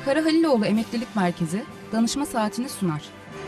Kara Haliloğlu Emeklilik Merkezi danışma saatini sunar.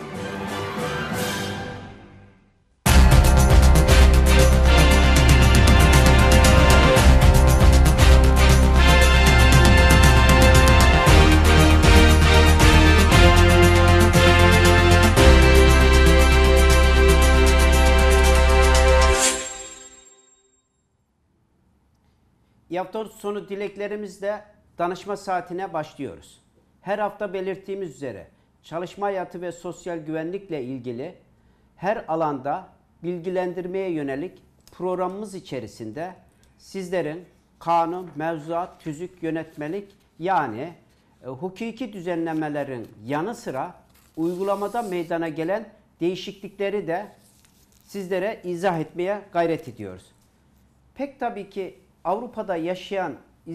İyi hafta sonu dileklerimizle danışma saatine başlıyoruz. Her hafta belirttiğimiz üzere çalışma hayatı ve sosyal güvenlikle ilgili her alanda bilgilendirmeye yönelik programımız içerisinde sizlerin kanun, mevzuat, tüzük, yönetmelik yani hukuki düzenlemelerin yanı sıra uygulamada meydana gelen değişiklikleri de sizlere izah etmeye gayret ediyoruz. Pek tabii ki Avrupa'da yaşayan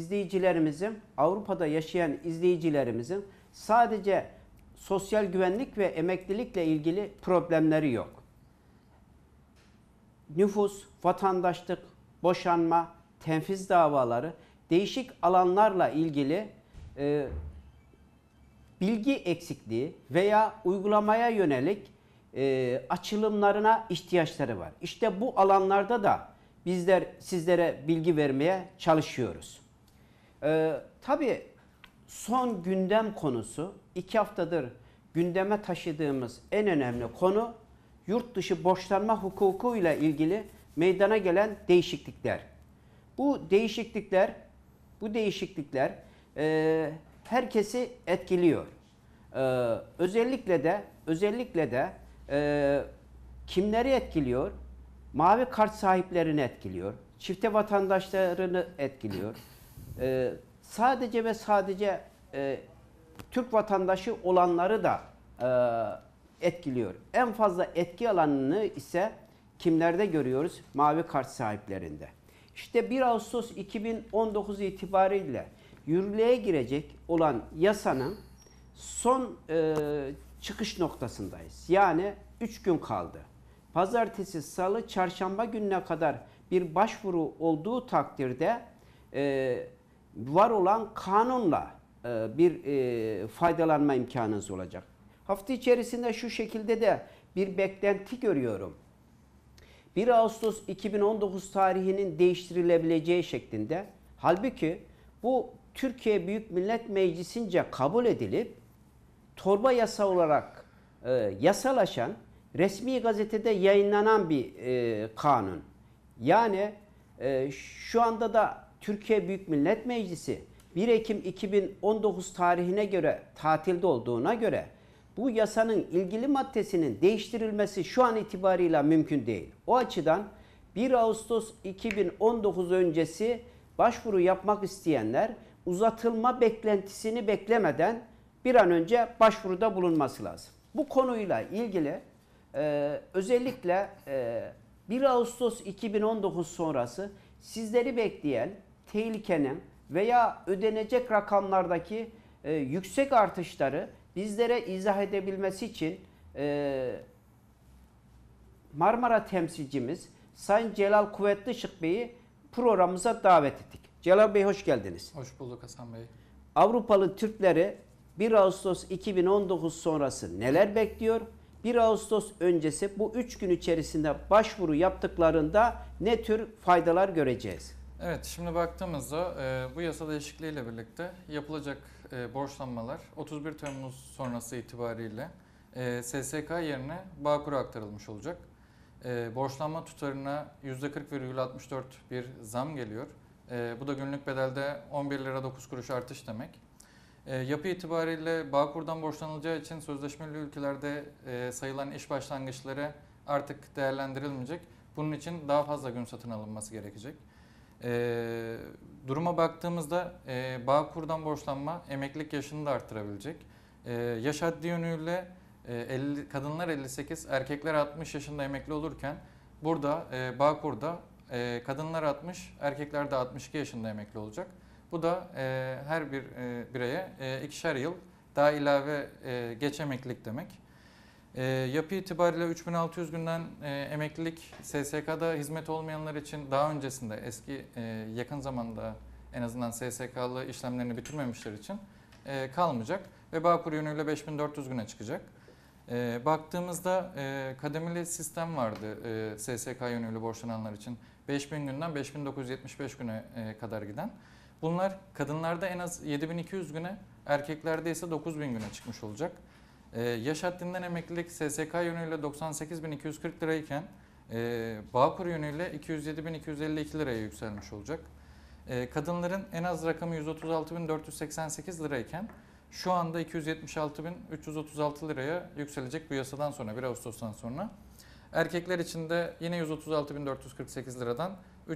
izleyicilerimizin sadece sosyal güvenlik ve emeklilikle ilgili problemleri yok. Nüfus, vatandaşlık, boşanma, tenfiz davaları, değişik alanlarla ilgili bilgi eksikliği veya uygulamaya yönelik açılımlarına ihtiyaçları var. İşte bu alanlarda da bizler sizlere bilgi vermeye çalışıyoruz. Tabii son gündem konusu, 2 haftadır gündeme taşıdığımız en önemli konu yurt dışı borçlanma hukuku ile ilgili meydana gelen değişiklikler. Bu değişiklikler herkesi etkiliyor. Özellikle de kimleri etkiliyor? Mavi kart sahiplerini etkiliyor. Çifte vatandaşlarını etkiliyor. Sadece Türk vatandaşı olanları da etkiliyor. En fazla etki alanını ise kimlerde görüyoruz? Mavi kart sahiplerinde. İşte 1 Ağustos 2019 itibariyle yürürlüğe girecek olan yasanın son çıkış noktasındayız. Yani 3 gün kaldı. Pazartesi, salı, çarşamba gününe kadar bir başvuru olduğu takdirde var olan kanunla bir faydalanma imkanınız olacak. Hafta içerisinde şu şekilde de bir beklenti görüyorum. 1 Ağustos 2019 tarihinin değiştirilebileceği şeklinde. Halbuki bu Türkiye Büyük Millet Meclisi'nce kabul edilip torba yasa olarak yasalaşan, resmi gazetede yayınlanan bir kanun. Yani şu anda da Türkiye Büyük Millet Meclisi 1 Ekim 2019 tarihine göre tatilde olduğuna göre bu yasanın ilgili maddesinin değiştirilmesi şu an itibarıyla mümkün değil. O açıdan 1 Ağustos 2019 öncesi başvuru yapmak isteyenler uzatılma beklentisini beklemeden bir an önce başvuruda bulunması lazım. Bu konuyla ilgili özellikle 1 Ağustos 2019 sonrası sizleri bekleyen tehlikenin veya ödenecek rakamlardaki yüksek artışları bizlere izah edebilmesi için Marmara temsilcimiz Sayın Celal Kuvvetlışık Bey'i programımıza davet ettik. Celal Bey hoş geldiniz. Hoş bulduk Hasan Bey. Avrupalı Türkleri 1 Ağustos 2019 sonrası neler bekliyor? 1 Ağustos öncesi bu 3 gün içerisinde başvuru yaptıklarında ne tür faydalar göreceğiz? Evet, şimdi baktığımızda bu yasa değişikliğiyle birlikte yapılacak borçlanmalar 31 Temmuz sonrası itibariyle SSK yerine Bağkur'a aktarılmış olacak. Borçlanma tutarına %40,64 bir zam geliyor. Bu da günlük bedelde 11 lira 9 kuruş artış demek. Yapı itibariyle Bağkur'dan borçlanılacağı için sözleşmeli ülkelerde sayılan iş başlangıçları artık değerlendirilmeyecek. Bunun için daha fazla gün satın alınması gerekecek. Duruma baktığımızda Bağkur'dan borçlanma emeklilik yaşını da arttırabilecek. Yaş haddi yönüyle kadınlar 58, erkekler 60 yaşında emekli olurken burada Bağkur'da kadınlar 60, erkekler de 62 yaşında emekli olacak. Bu da her bir bireye 2'şer yıl daha ilave geç emeklilik demek. Yapı itibariyle 3600 günden emeklilik SSK'da hizmet olmayanlar için daha öncesinde yakın zamanda en azından SSK'lı işlemlerini bitirmemişler için kalmayacak ve Bağkur yönüyle 5400 güne çıkacak. Baktığımızda kademeli sistem vardı SSK yönüyle borçlananlar için. 5000 günden 5975 güne kadar giden. Bunlar kadınlarda en az 7200 güne, erkeklerde ise 9000 güne çıkmış olacak. Yaş haddinden emeklilik SSK yönüyle 98.240 lirayken Bağkur yönüyle 207.252 liraya yükselmiş olacak. Kadınların en az rakamı 136.488 lirayken şu anda 276.336 liraya yükselecek bu yasadan sonra, 1 Ağustos'tan sonra. Erkekler için de yine 136.448 liradan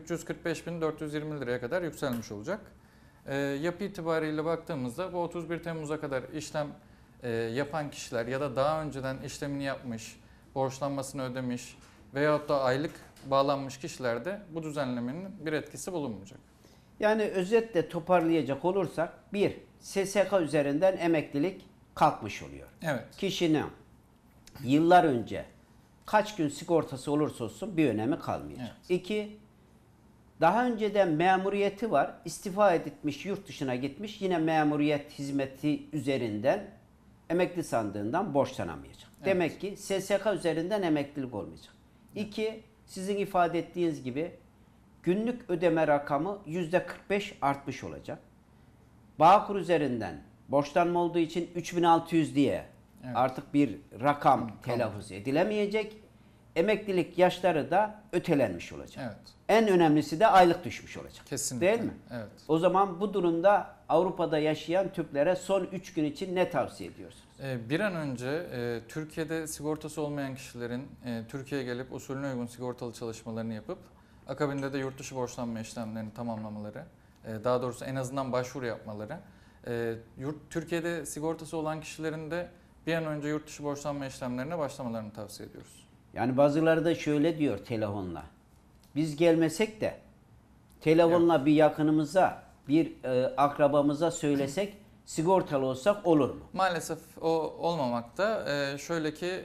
345.420 liraya kadar yükselmiş olacak. Yapı itibariyle baktığımızda bu 31 Temmuz'a kadar işlem yapan kişiler ya da daha önceden işlemini yapmış, borçlanmasını ödemiş veyahut da aylık bağlanmış kişilerde bu düzenlemenin bir etkisi bulunmayacak. Yani özetle toparlayacak olursak, bir, SSK üzerinden emeklilik kalkmış oluyor. Evet. Kişinin yıllar önce kaç gün sigortası olursa olsun bir önemi kalmayacak. Evet. İki, daha önceden memuriyeti var, istifa etmiş, yurt dışına gitmiş, yine memuriyet hizmeti üzerinden emekli sandığından borçlanamayacak. Evet. Demek ki SSK üzerinden emeklilik olmayacak. İki, sizin ifade ettiğiniz gibi günlük ödeme rakamı %45 artmış olacak. Bağkur üzerinden borçlanma olduğu için 3600 diye Evet. artık bir rakam telaffuz edilemeyecek. Emeklilik yaşları da ötelenmiş olacak. Evet. En önemlisi de aylık düşmüş olacak. Kesinlikle. Değil mi? Evet. O zaman bu durumda Avrupa'da yaşayan Türklere son 3 gün için ne tavsiye ediyorsunuz? Bir an önce Türkiye'de sigortası olmayan kişilerin Türkiye'ye gelip usulüne uygun sigortalı çalışmalarını yapıp akabinde de yurt dışı borçlanma işlemlerini tamamlamaları, daha doğrusu en azından başvuru yapmaları, Türkiye'de sigortası olan kişilerin de bir an önce yurt dışı borçlanma işlemlerine başlamalarını tavsiye ediyoruz. Yani bazıları da şöyle diyor telefonla. Biz gelmesek de telefonla bir yakınımıza, bir akrabamıza söylesek, sigortalı olsak olur mu? Maalesef o olmamakta. Şöyle ki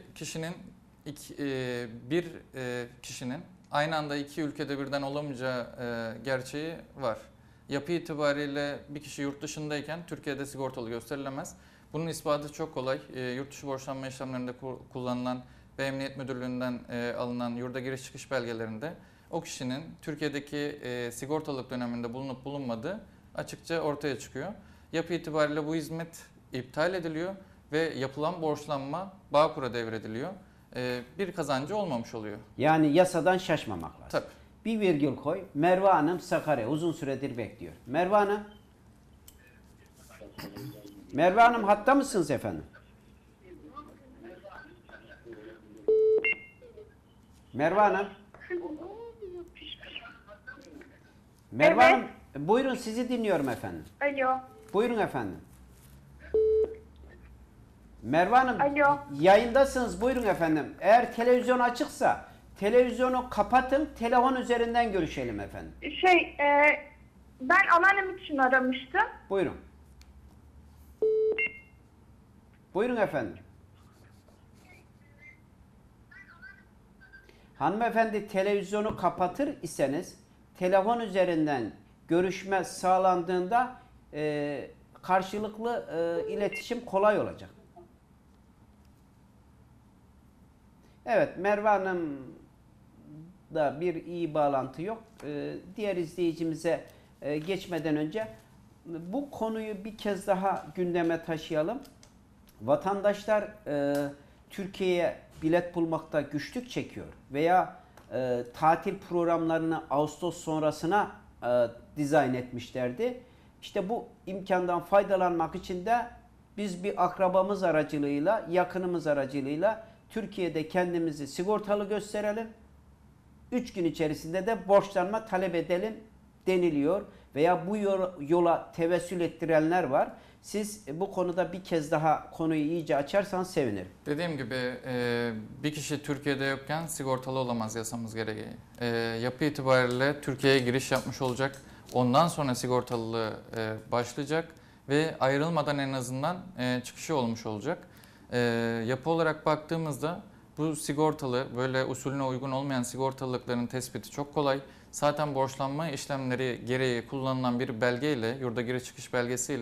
bir kişinin aynı anda iki ülkede birden olamayacağı gerçeği var. Yapı itibariyle bir kişi yurt dışındayken Türkiye'de sigortalı gösterilemez. Bunun ispatı çok kolay. Yurt dışı borçlanma işlemlerinde kullanılan ve Emniyet Müdürlüğü'nden alınan yurda giriş çıkış belgelerinde o kişinin Türkiye'deki sigortalılık döneminde bulunup bulunmadığı açıkça ortaya çıkıyor. Yapı itibariyle bu hizmet iptal ediliyor ve yapılan borçlanma Bağkur'a devrediliyor. Bir kazancı olmamış oluyor. Yani yasadan şaşmamak lazım. Tabii. Bir virgül koy. Merve Hanım Sakarya uzun süredir bekliyor. Merve Hanım. Merve Hanım hatta mısınız efendim? Merve Hanım. Merve Evet. Hanım buyurun sizi dinliyorum efendim. Alo. Buyurun efendim. Merve Hanım Alo. yayındasınız buyurun efendim. Eğer televizyon açıksa televizyonu kapatın, telefon üzerinden görüşelim efendim. Ben anneannem için aramıştım. Buyurun. Buyurun efendim. Hanımefendi televizyonu kapatır iseniz telefon üzerinden görüşme sağlandığında karşılıklı iletişim kolay olacak. Evet, Merve Hanım da bir iyi bağlantı yok. Diğer izleyicimize geçmeden önce bu konuyu bir kez daha gündeme taşıyalım. Vatandaşlar Türkiye'ye bilet bulmakta güçlük çekiyor veya tatil programlarını Ağustos sonrasına dizayn etmişlerdi. İşte bu imkandan faydalanmak için de biz bir akrabamız aracılığıyla, yakınımız aracılığıyla Türkiye'de kendimizi sigortalı gösterelim. 3 gün içerisinde de borçlanma talep edelim deniliyor. Veya bu yola tevessül ettirenler var. Siz bu konuda bir kez daha konuyu iyice açarsanız sevinirim. Dediğim gibi bir kişi Türkiye'de yokken sigortalı olamaz yasamız gereği. Yapı itibariyle Türkiye'ye giriş yapmış olacak. Ondan sonra sigortalılığı başlayacak ve ayrılmadan en azından çıkışı olmuş olacak. Yapı olarak baktığımızda bu sigortalı, böyle usulüne uygun olmayan sigortalılıkların tespiti çok kolay. Zaten borçlanma işlemleri gereği kullanılan bir belgeyle, yurda giriş çıkış belgesiyle bu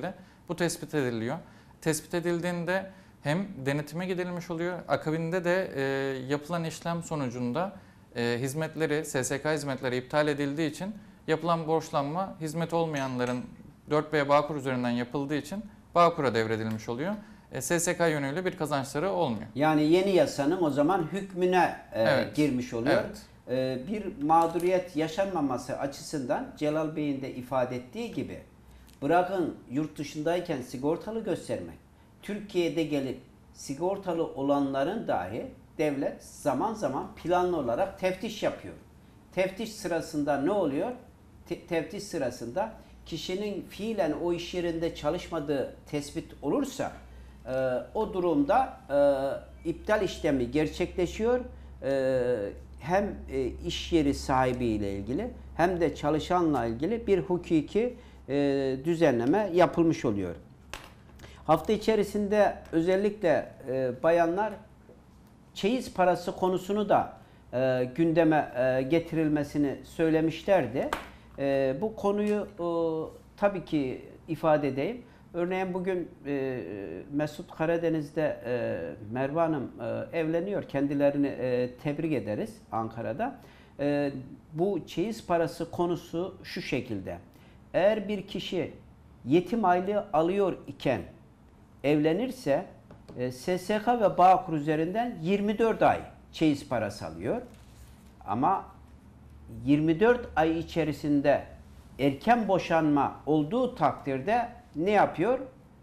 Bu tespit ediliyor. Tespit edildiğinde hem denetime gidilmiş oluyor, akabinde de yapılan işlem sonucunda hizmetleri, SSK hizmetleri iptal edildiği için yapılan borçlanma hizmet olmayanların 4B Bağkur üzerinden yapıldığı için Bağkur'a devredilmiş oluyor. SSK yönüyle bir kazançları olmuyor. Yani yeni yasanın o zaman hükmüne Evet. girmiş oluyor. Evet. Bir mağduriyet yaşanmaması açısından Celal Bey'in de ifade ettiği gibi bırakın yurt dışındayken sigortalı göstermek, Türkiye'de gelip sigortalı olanların dahi devlet zaman zaman planlı olarak teftiş yapıyor. Teftiş sırasında ne oluyor? Teftiş sırasında kişinin fiilen o iş yerinde çalışmadığı tespit olursa o durumda iptal işlemi gerçekleşiyor. Hem iş yeri sahibiyle ilgili hem de çalışanla ilgili bir hukuki düzenleme yapılmış oluyor. Hafta içerisinde özellikle bayanlar çeyiz parası konusunu da gündeme getirilmesini söylemişlerdi. Bu konuyu tabii ki ifade edeyim. Örneğin bugün Mesut Karadeniz'de Merve Hanım evleniyor. Kendilerini tebrik ederiz Ankara'da. Bu çeyiz parası konusu şu şekilde. Eğer bir kişi yetim aylığı alıyor iken evlenirse SSK ve Bağkur üzerinden 24 ay çeyiz parası alıyor. Ama 24 ay içerisinde erken boşanma olduğu takdirde ne yapıyor?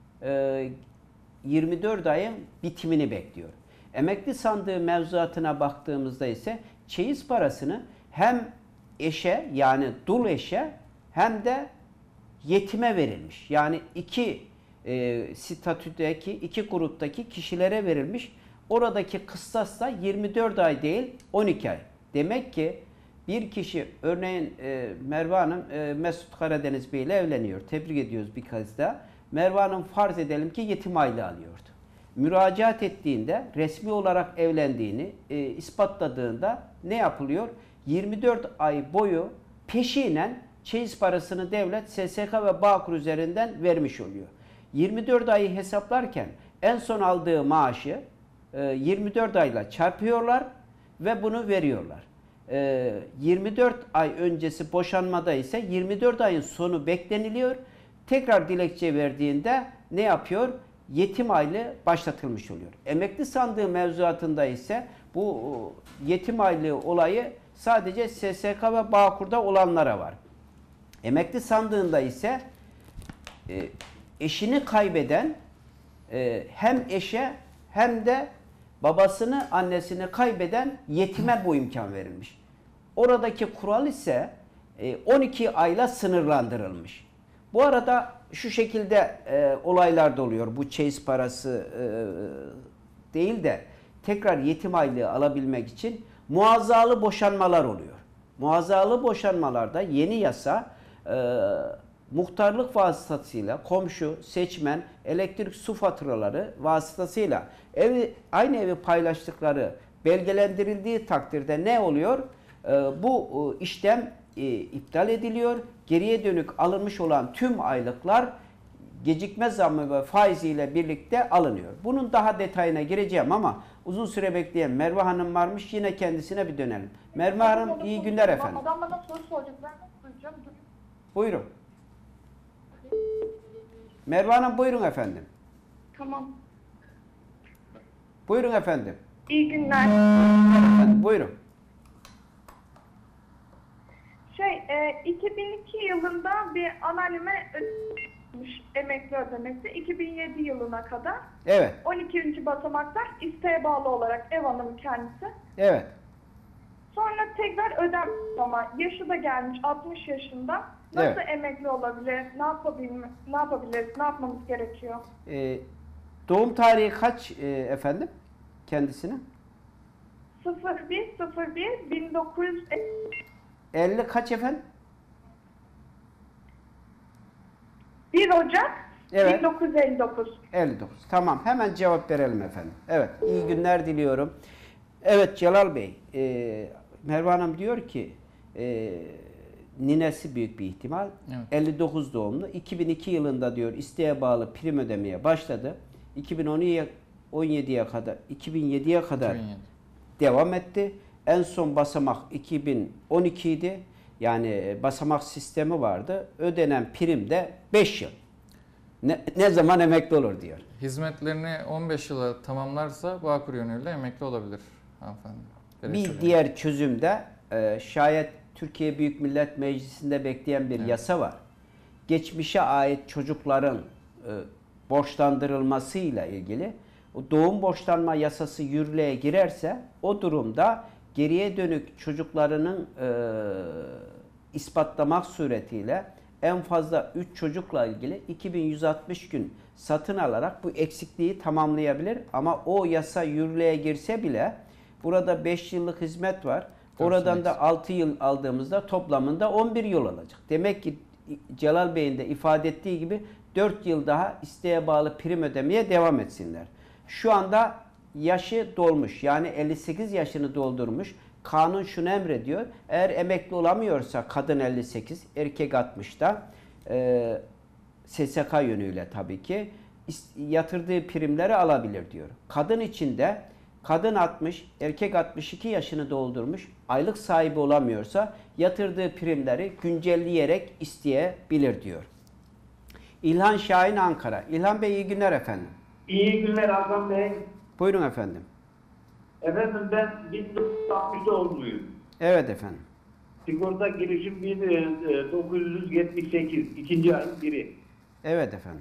24 ayın bitimini bekliyor. Emekli sandığı mevzuatına baktığımızda ise çeyiz parasını hem eşe yani dul eşe hem de yetime verilmiş. Yani iki statüdeki, iki gruptaki kişilere verilmiş. Oradaki kıstas da 24 ay değil 12 ay. Demek ki bir kişi örneğin Merve Hanım Mesut Karadeniz Bey ile evleniyor. Tebrik ediyoruz bir kez daha. Merve Hanım farz edelim ki yetim aylığı alıyordu. Müracaat ettiğinde resmi olarak evlendiğini ispatladığında ne yapılıyor? 24 ay boyu peşinen çeyiz parasını devlet SSK ve Bağkur üzerinden vermiş oluyor. 24 ayı hesaplarken en son aldığı maaşı 24 ayla çarpıyorlar ve bunu veriyorlar. 24 ay öncesi boşanmada ise 24 ayın sonu bekleniliyor. Tekrar dilekçe verdiğinde ne yapıyor? Yetim aylığı başlatılmış oluyor. Emekli sandığı mevzuatında ise bu yetim aylığı olayı sadece SSK ve Bağkur'da olanlara var. Emekli sandığında ise eşini kaybeden hem eşe hem de babasını, annesini kaybeden yetime bu imkan verilmiş. Oradaki kural ise 12 ayla sınırlandırılmış. Bu arada şu şekilde olaylar da oluyor. Bu çeyiz parası değil de tekrar yetim aylığı alabilmek için muazzalı boşanmalar oluyor. Muazzalı boşanmalarda yeni yasa muhtarlık vasıtasıyla komşu, seçmen, elektrik su faturaları vasıtasıyla aynı evi paylaştıkları belgelendirildiği takdirde ne oluyor? Bu işlem iptal ediliyor. Geriye dönük alınmış olan tüm aylıklar gecikme zammı ve faiziyle birlikte alınıyor. Bunun daha detayına gireceğim ama uzun süre bekleyen Merve Hanım varmış. Yine kendisine bir dönelim. Merve Hanım iyi günler efendim. Adam bana soru soracak. Ben nasıl duyacağım? Buyurun. Merve Hanım buyurun efendim. Tamam. Buyurun efendim. İyi günler. Efendim buyurun. 2002 yılında bir anneanneme ödemiş emekli ödemesi 2007 yılına kadar. Evet. 12. basamaktan isteğe bağlı olarak ev hanımı kendisi. Evet. Sonra tekrar ödenmiş ama yaşı da gelmiş 60 yaşında. Nasıl Evet. emekli olabilir? Ne yapabiliriz? Ne yapmamız gerekiyor? Doğum tarihi kaç efendim kendisinin? 50 kaç efendim? 1 Ocak Evet. 1959. 59. Tamam hemen cevap verelim efendim. Evet iyi günler diliyorum. Evet Celal Bey, Merve Hanım diyor ki ninesi büyük bir ihtimal. Evet. 59 doğumlu. 2002 yılında diyor isteğe bağlı prim ödemeye başladı. 2017'ye kadar 2007'ye kadar 2007. devam etti. En son basamak 2012 idi. Yani basamak sistemi vardı. Ödenen prim de 5 yıl. Ne zaman emekli olur diyor. Hizmetlerini 15 yıla tamamlarsa Bağkur yönüyle emekli olabilir hanımefendi. Bir diğer çözüm de şayet Türkiye Büyük Millet Meclisi'nde bekleyen bir yasa var. Geçmişe ait çocukların borçlandırılmasıyla ilgili o doğum borçlanma yasası yürürlüğe girerse o durumda geriye dönük çocuklarının ispatlamak suretiyle en fazla 3 çocukla ilgili 2160 gün satın alarak bu eksikliği tamamlayabilir. Ama o yasa yürürlüğe girse bile burada 5 yıllık hizmet var. Oradan da 6 yıl aldığımızda toplamında 11 yıl olacak. Demek ki Celal Bey'in de ifade ettiği gibi 4 yıl daha isteğe bağlı prim ödemeye devam etsinler. Şu anda yaşı dolmuş. Yani 58 yaşını doldurmuş. Kanun şunu emrediyor. Eğer emekli olamıyorsa kadın 58, erkek 60'ta SSK yönüyle tabii ki yatırdığı primleri alabilir diyor. Kadın için de kadın 60, erkek 62 yaşını doldurmuş, aylık sahibi olamıyorsa yatırdığı primleri güncelleyerek isteyebilir diyor. İlhan Şahin Ankara. İlhan Bey iyi günler efendim. İyi günler Hakan Bey. Buyurun efendim. Efendim ben 1960 doğumluyum. Evet efendim. Sigorta girişim 1978, ikinci ayın biri. Evet efendim.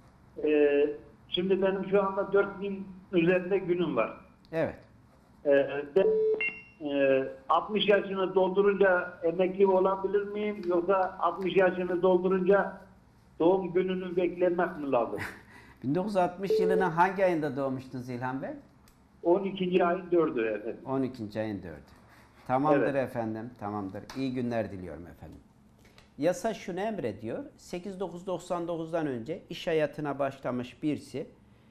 Şimdi benim şu anda 4000 üzerinde günüm var. Evet. Ben 60 yaşını doldurunca emekli olabilir miyim? Yoksa 60 yaşını doldurunca doğum gününü beklemek mi lazım? 1960 yılının hangi ayında doğmuştunuz İlhan Bey? 12. ayın 4'ü efendim. 12. ayın 4'ü. Tamamdır Evet. efendim, tamamdır. İyi günler diliyorum efendim. Yasa şunu emrediyor. 8.999'dan önce iş hayatına başlamış birisi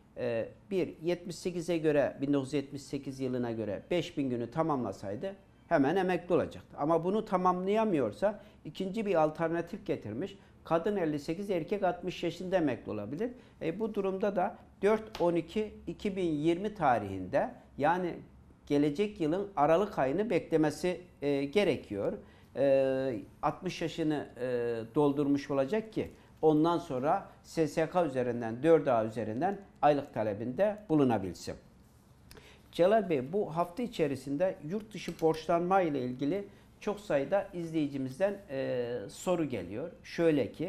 78'e göre 1978 yılına göre 5000 günü tamamlasaydı hemen emekli olacaktı. Ama bunu tamamlayamıyorsa ikinci bir alternatif getirmiş. Kadın 58, erkek 60 yaşında emekli olabilir. Bu durumda da 4-12-2020 tarihinde yani gelecek yılın Aralık ayını beklemesi gerekiyor. 60 yaşını doldurmuş olacak ki ondan sonra SSK üzerinden 4A üzerinden aylık talebinde bulunabilsin. Celal Bey bu hafta içerisinde yurt dışı borçlanma ile ilgili çok sayıda izleyicimizden soru geliyor. Şöyle ki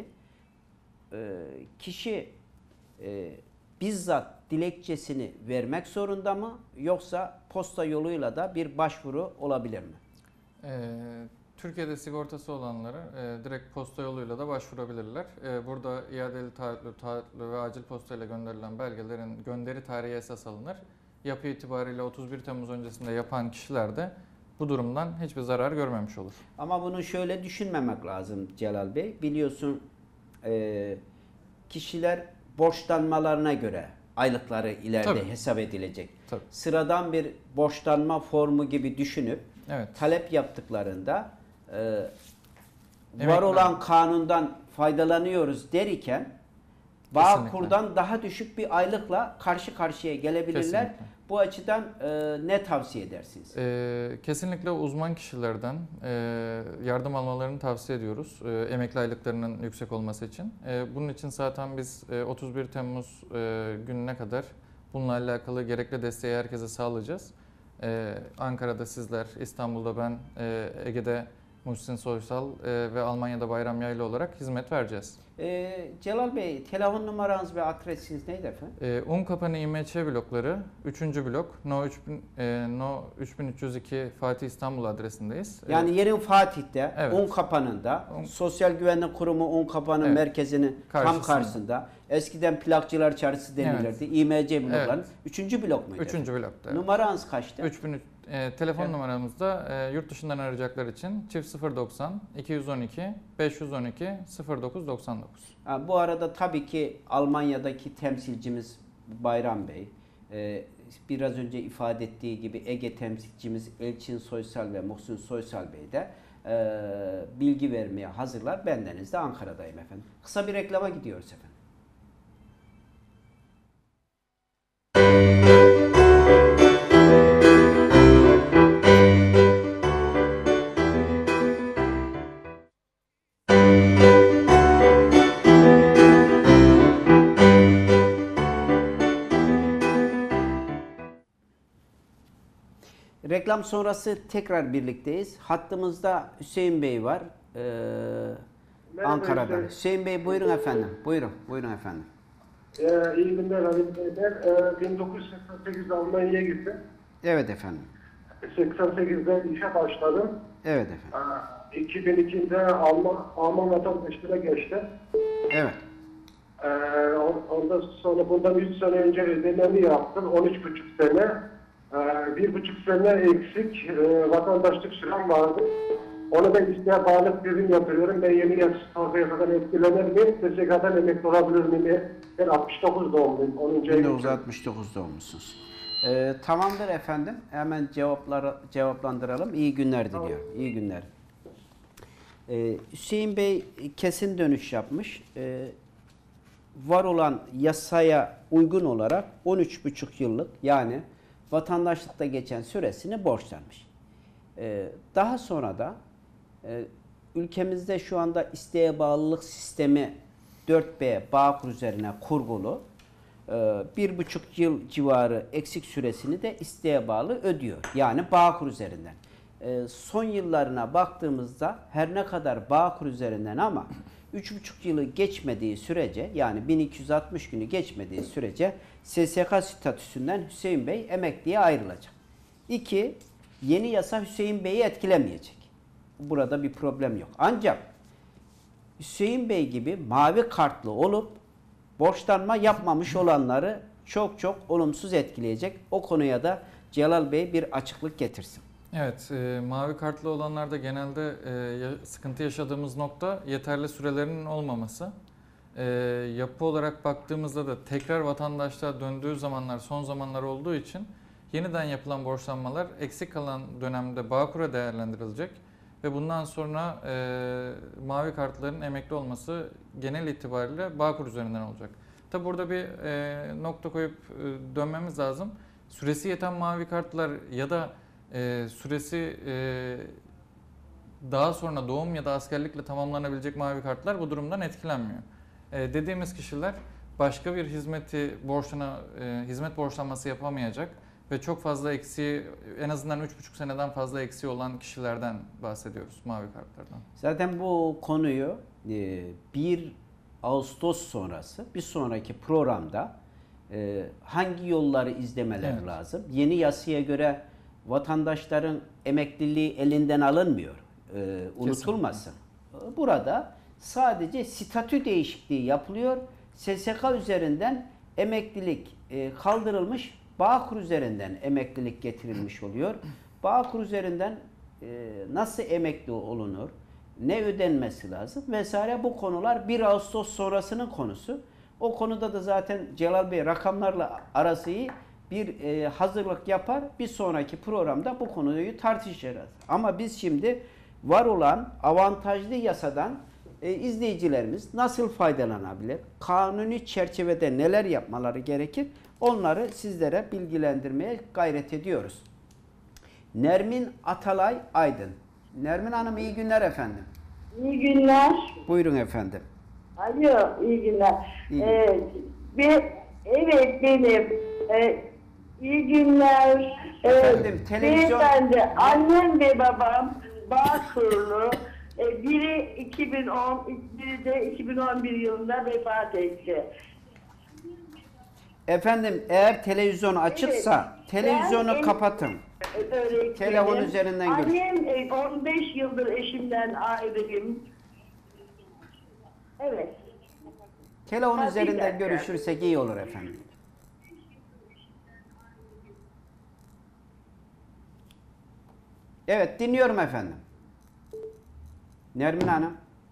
kişi bizzat dilekçesini vermek zorunda mı yoksa posta yoluyla da bir başvuru olabilir mi? Türkiye'de sigortası olanlara direkt posta yoluyla da başvurabilirler. Burada iadeli taahhütlü ve acil postayla gönderilen belgelerin gönderi tarihi esas alınır. Yapı itibariyle 31 Temmuz öncesinde yapan kişiler de bu durumdan hiçbir zarar görmemiş olur. Ama bunu şöyle düşünmemek lazım Celal Bey. Biliyorsun kişiler borçlanmalarına göre aylıkları ileride Tabii. hesap edilecek. Tabii. Sıradan bir borçlanma formu gibi düşünüp Evet. talep yaptıklarında var Emekli. olan kanundan faydalanıyoruz derken Bağkur'dan daha düşük bir aylıkla karşı karşıya gelebilirler. Kesinlikle. Bu açıdan ne tavsiye edersiniz? Kesinlikle uzman kişilerden yardım almalarını tavsiye ediyoruz. Emekli aylıklarının yüksek olması için. Bunun için zaten biz 31 Temmuz gününe kadar bununla alakalı gerekli desteği herkese sağlayacağız. Ankara'da sizler, İstanbul'da ben, Ege'de Muhsin Soysal ve Almanya'da Bayram Yaylı olarak hizmet vereceğiz. Celal Bey, telefon numaranız ve adresiniz neydi efendim? Unkapanı İMÇ blokları 3. blok No 3302 Fatih İstanbul adresindeyiz. Yani yerin Fatih'te, Evet. Unkapanı'nda, Sosyal Güvenlik Kurumu Unkapanı Evet. merkezinin tam Karşısında. karşısında. Eskiden Plakçılar Çarşısı denilirdi. İMC blokların. Evet. 3. blok muydu? 3. blokta. Evet. Numaranız kaçtı? 3000 telefon Evet. numaramızda yurt dışından arayacaklar için çift 090 212 512 0999. Bu arada tabii ki Almanya'daki temsilcimiz Bayram Bey, biraz önce ifade ettiği gibi Ege temsilcimiz Elçin Soysal ve Muhsin Soysal Bey de bilgi vermeye hazırlar. Bendeniz de Ankara'dayım efendim. Kısa bir reklama gidiyoruz efendim. Reklam sonrası tekrar birlikteyiz. Hattımızda Hüseyin Bey var. Merhaba Ankara'dan. Hüseyin. Hüseyin Bey buyurun efendim. Buyurun efendim. İyi günler Halim Beyler. 1988'de Almanya'ya gittim. Evet efendim. 88'de işe başladım. Evet efendim. 2002'de Alman vatandaşlığına geçtim. Evet. Ondan sonra bundan 3 sene önce ödememi yaptım. 13,5 sene. 1,5 sene eksik vatandaşlık sürem vardı. Onu ben isteğe bağlı prim yapıyorum. Ben yeni yasadan etkilenir miyim? SSK'dan emekli olabilir miyim? Ben 69 doğumluyum. 10. 1969 doğmuşsunuz. Tamamdır efendim. Hemen cevaplandıralım. İyi günler diliyorum. İyi günler. Hüseyin Bey kesin dönüş yapmış. Var olan yasaya uygun olarak 13,5 yıllık yani vatandaşlıkta geçen süresini borçlanmış. Daha sonra da ülkemizde şu anda isteğe bağlılık sistemi 4B Bağkur üzerine kurgulu. 1,5 yıl civarı eksik süresini de isteğe bağlı ödüyor. Yani Bağkur üzerinden. Son yıllarına baktığımızda her ne kadar Bağkur üzerinden ama 3,5 yılı geçmediği sürece yani 1260 günü geçmediği sürece SSK statüsünden Hüseyin Bey emekliye ayrılacak. 2. Yeni yasa Hüseyin Bey'i etkilemeyecek. Burada bir problem yok. Ancak Hüseyin Bey gibi mavi kartlı olup borçlanma yapmamış olanları çok çok olumsuz etkileyecek. O konuya da Celal Bey bir açıklık getirsin. Evet, mavi kartlı olanlarda genelde sıkıntı yaşadığımız nokta yeterli sürelerinin olmaması. Yapı olarak baktığımızda da tekrar vatandaşlığa döndüğü zamanlar son zamanlar olduğu için yeniden yapılan borçlanmalar eksik kalan dönemde Bağkur'a değerlendirilecek ve bundan sonra mavi kartların emekli olması genel itibariyle Bağkur üzerinden olacak. Tabi burada bir nokta koyup dönmemiz lazım. Süresi yeten mavi kartlar ya da süresi daha sonra doğum ya da askerlikle tamamlanabilecek mavi kartlar bu durumdan etkilenmiyor. Dediğimiz kişiler başka bir hizmet borçlanması yapamayacak ve çok fazla eksiği, en azından 3,5 seneden fazla eksiği olan kişilerden bahsediyoruz mavi kartlardan. Zaten bu konuyu 1 Ağustos sonrası bir sonraki programda hangi yolları izlemeleri lazım? Yeni yasaya göre vatandaşların emekliliği elinden alınmıyor. Unutulmasın. Kesinlikle. Burada sadece statü değişikliği yapılıyor. SSK üzerinden emeklilik kaldırılmış, Bağkur üzerinden emeklilik getirilmiş oluyor. Bağkur üzerinden nasıl emekli olunur, ne ödenmesi lazım vesaire bu konular 1 Ağustos sonrasının konusu. O konuda da zaten Celal Bey rakamlarla arası iyi bir hazırlık yapar. Bir sonraki programda bu konuyu tartışacağız. Ama biz şimdi var olan avantajlı yasadan izleyicilerimiz nasıl faydalanabilir? Kanuni çerçevede neler yapmaları gerekir? Onları sizlere bilgilendirmeye gayret ediyoruz. Nermin Atalay Aydın. Nermin Hanım iyi günler efendim. İyi günler. Buyurun efendim. Alo, iyi günler. İyi günler. Evet benim. İyi günler. Efendim, televizyon- Beyefendi, annem ve babam Bağkurlu. Biri 2010, biri de 2011 yılında vefat etti. Efendim eğer televizyon açıksa Evet, televizyonu ben- kapatın. Öğretmenim. Telefon üzerinden görüş. Annem 15 yıldır eşimden ayrıyım. Evet. Telefon Ha, bir üzerinden dakika. görüşürsek iyi olur efendim. Evet dinliyorum efendim. Nermin Hanım.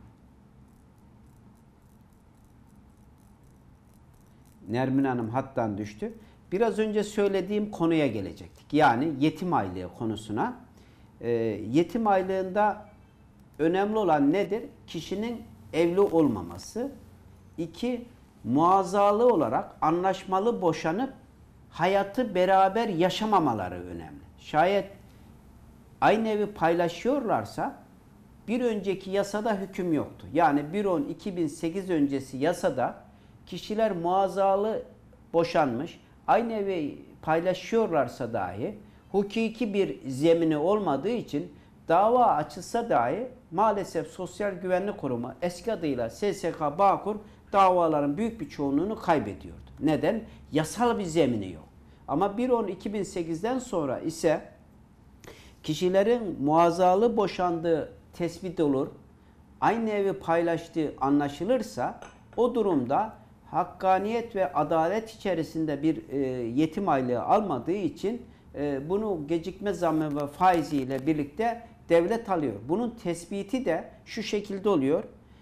Nermin Hanım hattan düştü. Biraz önce söylediğim konuya gelecektik. Yani yetim aylığı konusuna. Yetim aylığında önemli olan nedir? Kişinin evli olmaması. 2, muazzalı olarak anlaşmalı boşanıp hayatı beraber yaşamamaları önemli. Şayet aynı evi paylaşıyorlarsa bir önceki yasada hüküm yoktu. Yani 1.10.2008 öncesi yasada kişiler muazzalı boşanmış, aynı evi paylaşıyorlarsa dahi hukuki bir zemini olmadığı için dava açılsa dahi maalesef Sosyal Güvenlik Kurumu, eski adıyla SSK Bağkur, davaların büyük bir çoğunluğunu kaybediyordu. Neden? Yasal bir zemini yok. Ama 1.10.2008'den sonra ise kişilerin muazzalı boşandığı tespit olur, aynı evi paylaştığı anlaşılırsa o durumda hakkaniyet ve adalet içerisinde bir yetim aylığı almadığı için bunu gecikme zammı ve faiziyle birlikte devlet alıyor. Bunun tespiti de şu şekilde oluyor.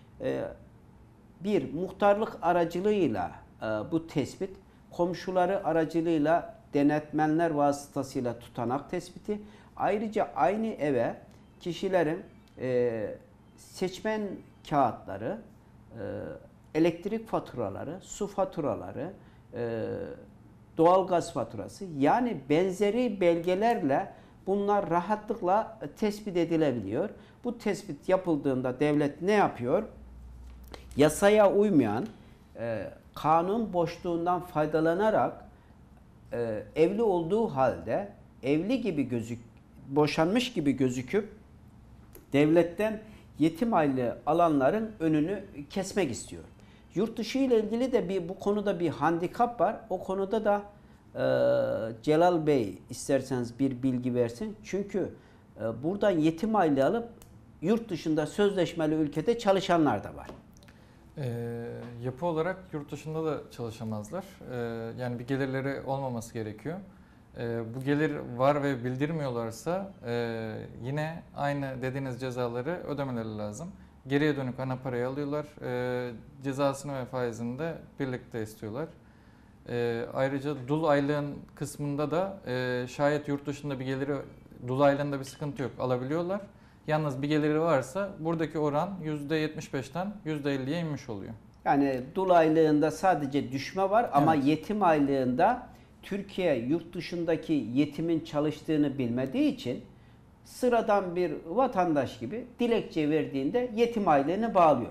Bir, muhtarlık aracılığıyla bu tespit, komşuları aracılığıyla denetmenler vasıtasıyla tutanak tespiti. Ayrıca aynı eve kişilerin seçmen kağıtları, elektrik faturaları, su faturaları, doğalgaz faturası, yani benzeri belgelerle bunlar rahatlıkla tespit edilebiliyor. Bu tespit yapıldığında devlet ne yapıyor? Yasaya uymayan, kanun boşluğundan faydalanarak evli olduğu halde evli gibi boşanmış gibi gözüküp devletten yetim aylığı alanların önünü kesmek istiyor. Yurt dışı ile ilgili de bu konuda bir handikap var. O konuda da Celal Bey isterseniz bir bilgi versin. Çünkü buradan yetim aylığı alıp yurt dışında sözleşmeli ülkede çalışanlar da var. Yapı olarak yurt dışında da çalışamazlar. Yani bir gelirleri olmaması gerekiyor. Bu gelir var ve bildirmiyorlarsa yine aynı dediğiniz cezaları ödemeleri lazım. Geriye dönük ana parayı alıyorlar. Cezasını ve faizini de birlikte istiyorlar. Ayrıca dul aylığın kısmında da şayet yurt dışında bir geliri, dul aylığında bir sıkıntı yok, alabiliyorlar. Yalnız bir geliri varsa buradaki oran %75'ten %50'ye inmiş oluyor. Yani dul aylığında sadece düşme var ama Evet. yetim aylığında Türkiye yurt dışındaki yetimin çalıştığını bilmediği için sıradan bir vatandaş gibi dilekçe verdiğinde yetim aylığını bağlıyor.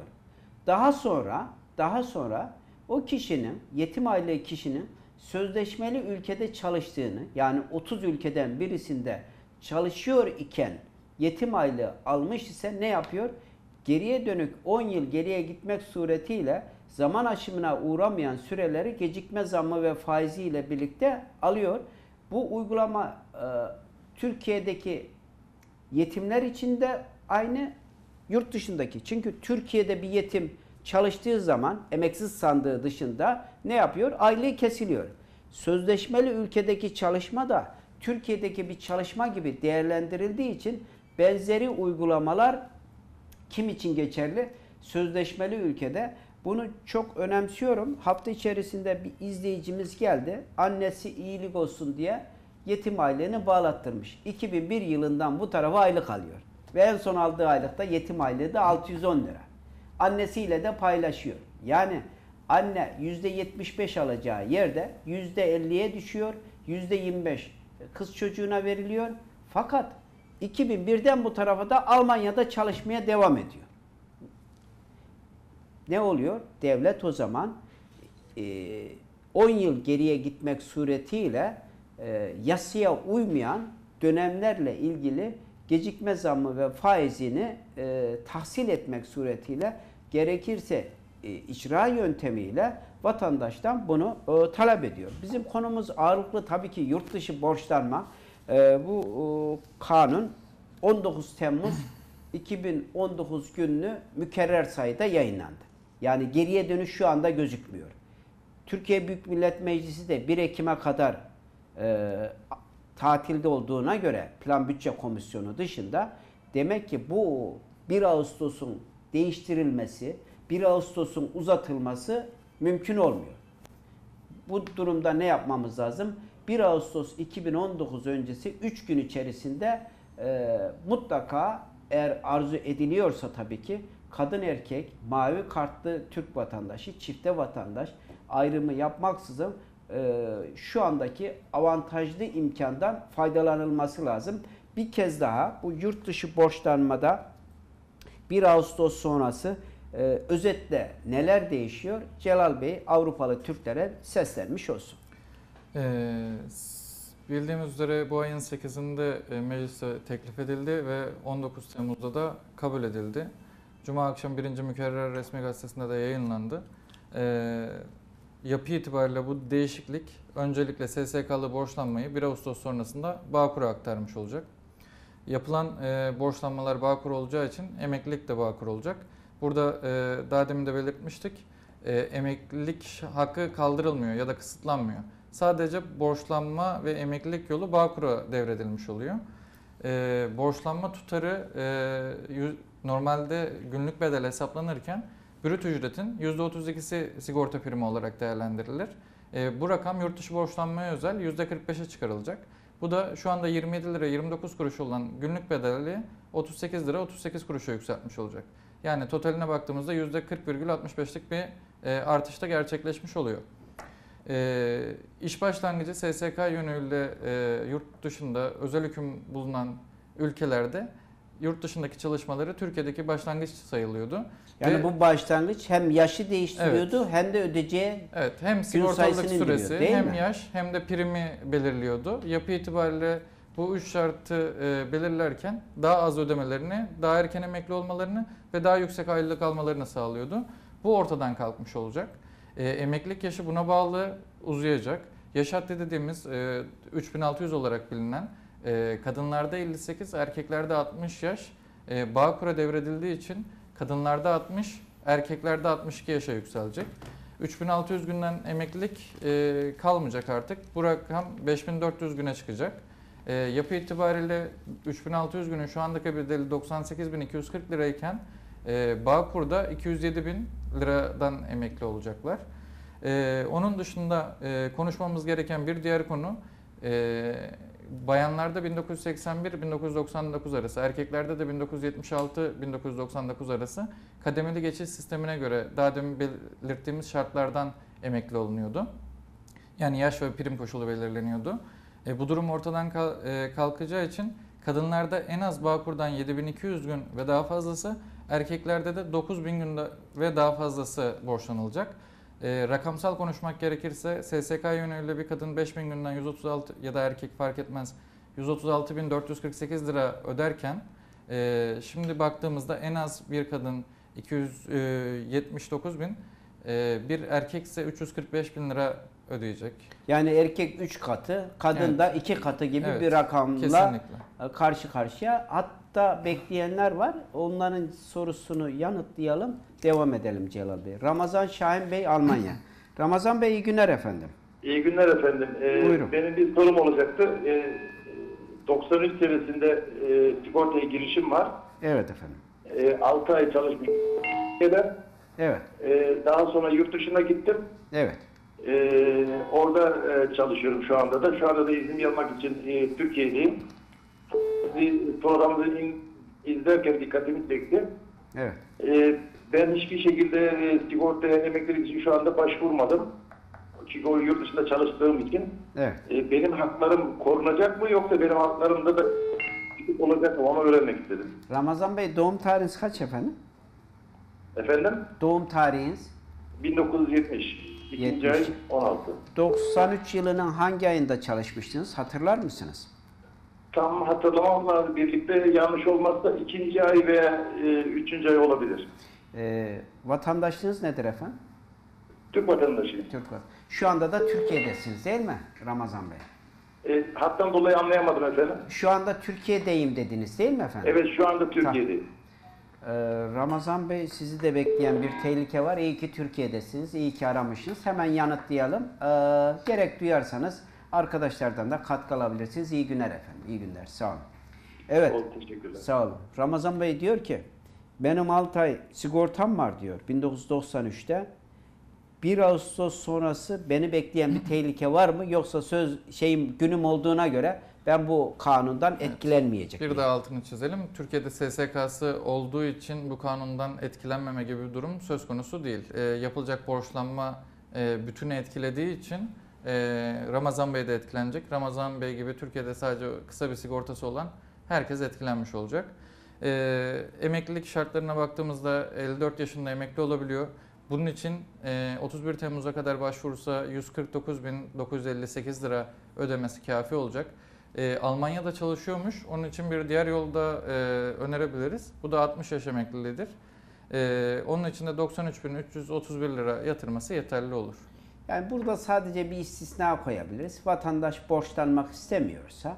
Daha sonra o kişinin, yetim aylığı kişinin sözleşmeli ülkede çalıştığını, yani 30 ülkeden birisinde çalışıyor iken yetim aylığı almış ise ne yapıyor? Geriye dönük 10 yıl geriye gitmek suretiyle zaman aşımına uğramayan süreleri gecikme zammı ve faiziyle birlikte alıyor. Bu uygulama Türkiye'deki yetimler için de aynı, yurt dışındaki. Çünkü Türkiye'de bir yetim çalıştığı zaman emeksiz sandığı dışında ne yapıyor? Aylığı kesiliyor. Sözleşmeli ülkedeki çalışma da Türkiye'deki bir çalışma gibi değerlendirildiği için benzeri uygulamalar kim için geçerli? Sözleşmeli ülkede. Bunu çok önemsiyorum. Hafta içerisinde bir izleyicimiz geldi. Annesi iyilik olsun diye yetim aylığını bağlattırmış. 2001 yılından bu tarafa aylık alıyor. Ve en son aldığı aylıkta yetim aylığı da 610 lira. Annesiyle de paylaşıyor. Yani anne %75 alacağı yerde %50'ye düşüyor. %25 kız çocuğuna veriliyor. Fakat 2001'den bu tarafa da Almanya'da çalışmaya devam ediyor. Ne oluyor? Devlet o zaman 10 yıl geriye gitmek suretiyle yasaya uymayan dönemlerle ilgili gecikme zammı ve faizini tahsil etmek suretiyle gerekirse icra yöntemiyle vatandaştan bunu talep ediyor. Bizim konumuz ağırlıklı tabii ki yurt dışı borçlanma. Bu kanun 19 Temmuz 2019 günlü mükerrer sayıda yayınlandı. Yani geriye dönüş şu anda gözükmüyor. Türkiye Büyük Millet Meclisi de 1 Ekim'e kadar tatilde olduğuna göre Plan Bütçe Komisyonu dışında demek ki bu 1 Ağustos'un değiştirilmesi, 1 Ağustos'un uzatılması mümkün olmuyor. Bu durumda ne yapmamız lazım? 1 Ağustos 2019 öncesi 3 gün içerisinde mutlaka eğer arzu ediliyorsa tabii ki kadın erkek, mavi kartlı Türk vatandaşı, çifte vatandaş ayrımı yapmaksızın şu andaki avantajlı imkandan faydalanılması lazım. Bir kez daha bu yurt dışı borçlanmada 1 Ağustos sonrası özetle neler değişiyor? Celal Bey Avrupalı Türklere seslenmiş olsun. Bildiğimiz üzere bu ayın 8'inde meclise teklif edildi ve 19 Temmuz'da da kabul edildi. Cuma akşam 1. Mükerrer Resmi Gazetesi'nde de yayınlandı. Yapı itibariyle bu değişiklik öncelikle SSK'lı borçlanmayı 1 Ağustos sonrasında Bağkur'a aktarmış olacak. Yapılan borçlanmalar Bağkur olacağı için emeklilik de Bağkur olacak. Burada daha demin de belirtmiştik, emeklilik hakkı kaldırılmıyor ya da kısıtlanmıyor. Sadece borçlanma ve emeklilik yolu Bağkur'a devredilmiş oluyor. Borçlanma tutarı normalde günlük bedel hesaplanırken brüt ücretin %32'si sigorta primi olarak değerlendirilir. Bu rakam yurt dışı borçlanmaya özel %45'e çıkarılacak. Bu da şu anda 27 lira 29 kuruş olan günlük bedeli 38 lira 38 kuruşa yükseltmiş olacak. Yani totaline baktığımızda %40,65'lik bir artışta gerçekleşmiş oluyor. İş başlangıcı SSK yönüyle yurt dışında özel hüküm bulunan ülkelerde yurt dışındaki çalışmaları Türkiye'deki başlangıç sayılıyordu. Yani Ve bu başlangıç hem yaşı değiştiriyordu hem de ödeyeceği hem sigortalılık sayısını süresi indiriyor, değil hem mi? yaş hem de primi belirliyordu. Yapı itibariyle bu üç şartı belirlerken daha az ödemelerini, daha erken emekli olmalarını ve daha yüksek aylık almalarını sağlıyordu. Bu ortadan kalkmış olacak. Emeklilik yaşı buna bağlı uzayacak. Yaş haddi dediğimiz 3600 olarak bilinen kadınlarda 58, erkeklerde 60 yaş Bağkur'a devredildiği için kadınlarda 60, erkeklerde 62 yaşa yükselecek. 3600 günden emeklilik kalmayacak artık. Bu rakam 5400 güne çıkacak. Yapı itibariyle 3600 günün şu andaki bedeli 98.240 lirayken Bağkur'da 207.000 liradan emekli olacaklar. Onun dışında konuşmamız gereken bir diğer konu bayanlarda 1981-1999 arası, erkeklerde de 1976-1999 arası kademeli geçiş sistemine göre daha demin belirttiğimiz şartlardan emekli olunuyordu. Yani yaş ve prim koşulu belirleniyordu. Bu durum ortadan kalkacağı için kadınlarda en az Bağkur'dan 7200 gün ve daha fazlası, erkeklerde de 9000 gün ve daha fazlası borçlanılacak. Rakamsal konuşmak gerekirse SSK yönüyle bir kadın 5000 günden 136 ya da erkek fark etmez 136.448 lira öderken şimdi baktığımızda en az bir kadın 279.000, bir erkek ise 345.000 lira ödeyecek. Yani erkek 3 katı, kadın da 2 katı gibi Evet, bir rakamla kesinlikle karşı karşıya. Hatta bekleyenler var. Onların sorusunu yanıtlayalım. Devam edelim Celal Bey. Ramazan Şahin Bey, Almanya. Ramazan Bey, iyi günler efendim. İyi günler efendim. Buyurun. Benim bir sorum olacaktı. 93 senesinde sigortaya girişim var. Evet efendim. 6 ay çalışmış. Evet. Daha sonra yurt dışına gittim. Evet. Orada çalışıyorum şu anda da. Şu anda da izin almak için Türkiye'deyim. Programı izlerken dikkatimi çekti. Evet. Ben hiçbir şekilde sigortaya emeklilik için şu anda başvurmadım. Çünkü o yurt dışında çalıştığım için. Evet. Benim haklarım korunacak mı yoksa benim haklarımda da olacak mı onu öğrenmek istedim. Ramazan Bey, doğum tarihiniz kaç efendim? Efendim? Doğum tarihiniz? 1970. 2. 70. ay 16. 93 yılının hangi ayında çalışmıştınız? Hatırlar mısınız? Tam hatırlamamla birlikte yanlış olmazsa 2. ay veya 3. ay olabilir. Vatandaşlığınız nedir efendim? Türk vatandaşıyım. Türk vatandaşı. Şu anda da Türkiye'desiniz değil mi Ramazan Bey? Hattan dolayı anlayamadım efendim. Şu anda Türkiye'deyim dediniz değil mi efendim? Evet, şu anda Türkiye'deyim. Ramazan Bey, sizi de bekleyen bir tehlike var. İyi ki Türkiye'desiniz. İyi ki aramışsınız. Hemen yanıtlayalım. Gerek duyarsanız arkadaşlardan da katkı alabilirsiniz. İyi günler efendim. İyi günler. Sağ olun. Evet. Teşekkürler. Sağ olun. Ramazan Bey diyor ki benim 6 ay sigortam var diyor 1993'te. 1 Ağustos sonrası beni bekleyen bir tehlike var mı? Yoksa günüm olduğuna göre ben bu kanundan etkilenmeyecek. Bir de altını çizelim. Türkiye'de SSK'sı olduğu için bu kanundan etkilenmeme gibi bir durum söz konusu değil. Yapılacak borçlanma bütünü etkilediği için Ramazan Bey de etkilenecek. Ramazan Bey gibi Türkiye'de sadece kısa bir sigortası olan herkes etkilenmiş olacak. Emeklilik şartlarına baktığımızda 54 yaşında emekli olabiliyor. Bunun için 31 Temmuz'a kadar başvurursa 149.958 lira ödemesi kafi olacak. Almanya'da çalışıyormuş. Onun için bir diğer yolda önerebiliriz. Bu da 60 yaş emekliliğidir. Onun için de 93.331 lira yatırması yeterli olur. Yani burada sadece bir istisna koyabiliriz. Vatandaş borçlanmak istemiyorsa,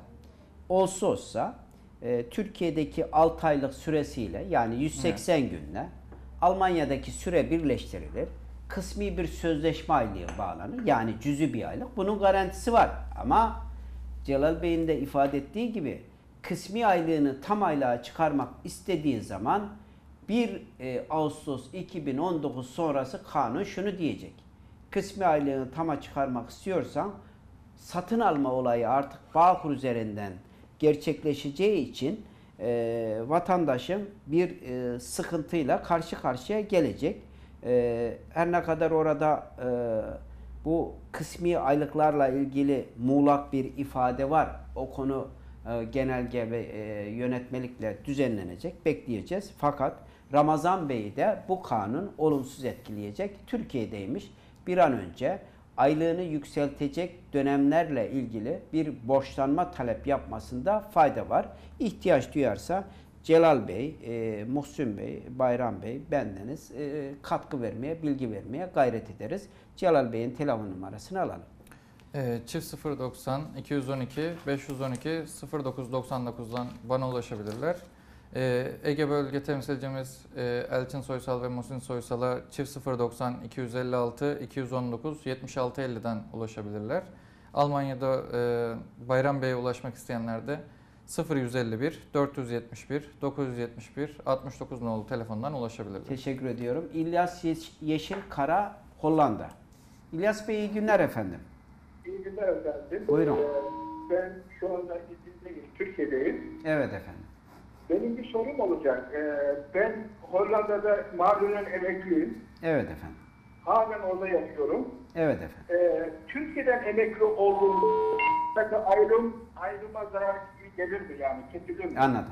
olsa Türkiye'deki 6 aylık süresiyle yani 180 günle Almanya'daki süre birleştirilir. Kısmi bir sözleşme aylığı bağlanır. Yani cüzi bir aylık. Bunun garantisi var. Ama Celal Bey'in de ifade ettiği gibi kısmi aylığını tam aylığa çıkarmak istediği zaman 1 Ağustos 2019 sonrası kanun şunu diyecek. Kısmi aylığını tama çıkarmak istiyorsan satın alma olayı artık Bağkur üzerinden gerçekleşeceği için vatandaşın bir sıkıntıyla karşı karşıya gelecek. Her ne kadar orada bu kısmi aylıklarla ilgili muğlak bir ifade var. O konu genelge ve yönetmelikle düzenlenecek. Bekleyeceğiz. Fakat Ramazan Bey'i de bu kanun olumsuz etkileyecek. Türkiye'deymiş. Bir an önce aylığını yükseltecek dönemlerle ilgili bir borçlanma talep yapmasında fayda var. İhtiyaç duyarsa Celal Bey, Muhsin Bey, Bayram Bey, bendeniz katkı vermeye, bilgi vermeye gayret ederiz. Celal Bey'in telefon numarasını alalım. Çift 090 212 512 0999'dan bana ulaşabilirler. Ege Bölge Temsilcimiz Elçin Soysal ve Muhsin Soysal'a çift 090 256 219 7650'den ulaşabilirler. Almanya'da Bayram Bey'e ulaşmak isteyenler de 0151 471 971 69 nolu telefondan ulaşabilirler. Teşekkür ediyorum. İlyas Yeşilkara, Hollanda. İlyas Bey iyi günler efendim. İyi günler efendim. Buyurun. Ben şu anda İzmir'deyim, Türkiye'deyim. Evet efendim. Benim bir sorum olacak. Ben Hollanda'da malumen emekliyim. Evet efendim. Halen orada yaşıyorum. Evet efendim. Türkiye'den emekli olduğumda ayrıma zarar gelir mi yani? Kesilir mi? Anladım.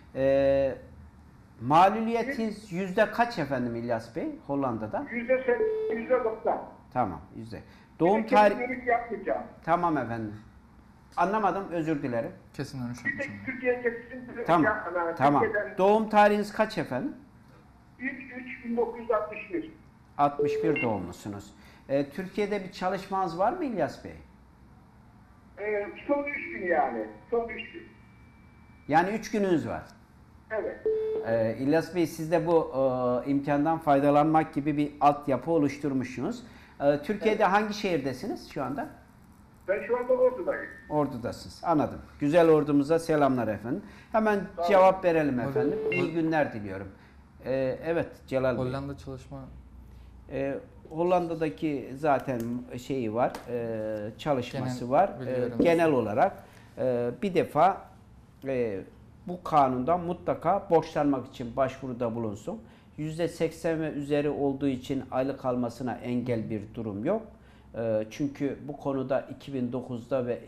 Maluliyetiniz yüzde kaç efendim İlyas Bey Hollanda'da? %90. Tamam, yüzde. Doğum tarihi... Dönüş yapmayacağım. Tamam efendim. Anlamadım, özür dilerim. Kesin dönüş Bir tek yapacağım. Türkiye'ye kesin dönüş Tamam, yapmadan. tamam. Türkiye'den Doğum tarihiniz kaç efendim? 3-3-1961. 61 doğumlusunuz. Türkiye'de bir çalışmanız var mı İlyas Bey? Son 3 gün yani. Son 3 gün. Yani 3 gününüz var. Evet. İlyas Bey siz de bu imkandan faydalanmak gibi bir altyapı oluşturmuşsunuz. Türkiye'de hangi şehirdesiniz şu anda? Ben şu anda Ordu'dayım. Ordudasınız. Anladım. Güzel ordumuza selamlar efendim. Hemen cevap verelim efendim. İyi günler diliyorum. Evet Celal Bey. Hollanda çalışma Hollanda'daki zaten şeyi var, çalışması Genel var. bilgilerimiz. Genel olarak bir defa bu kanundan mutlaka borçlanmak için başvuruda bulunsun. %80 ve üzeri olduğu için aylık almasına engel bir durum yok. Çünkü bu konuda 2009'da ve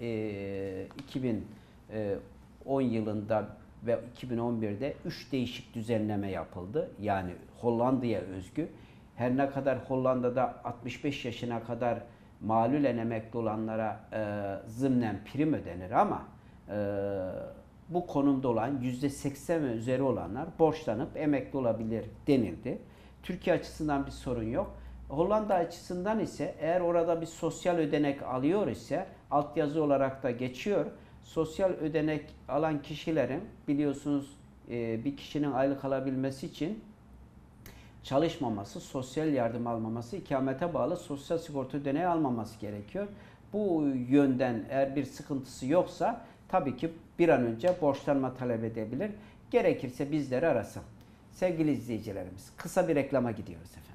2010 yılında ve 2011'de 3 değişik düzenleme yapıldı. Yani Hollanda'ya özgü. Her ne kadar Hollanda'da 65 yaşına kadar malulen emekli olanlara zımnen prim ödenir ama bu konumda olan %80 ve üzeri olanlar borçlanıp emekli olabilir denildi. Türkiye açısından bir sorun yok. Hollanda açısından ise eğer orada bir sosyal ödenek alıyor ise altyazı olarak da geçiyor. Sosyal ödenek alan kişilerin biliyorsunuz bir kişinin aylık alabilmesi için çalışmaması, sosyal yardım almaması, ikamete bağlı sosyal sigorta ödeneği almaması gerekiyor. Bu yönden eğer bir sıkıntısı yoksa tabii ki bir an önce borçlanma talep edebilir. Gerekirse bizleri arasın. Sevgili izleyicilerimiz, kısa bir reklama gidiyoruz efendim.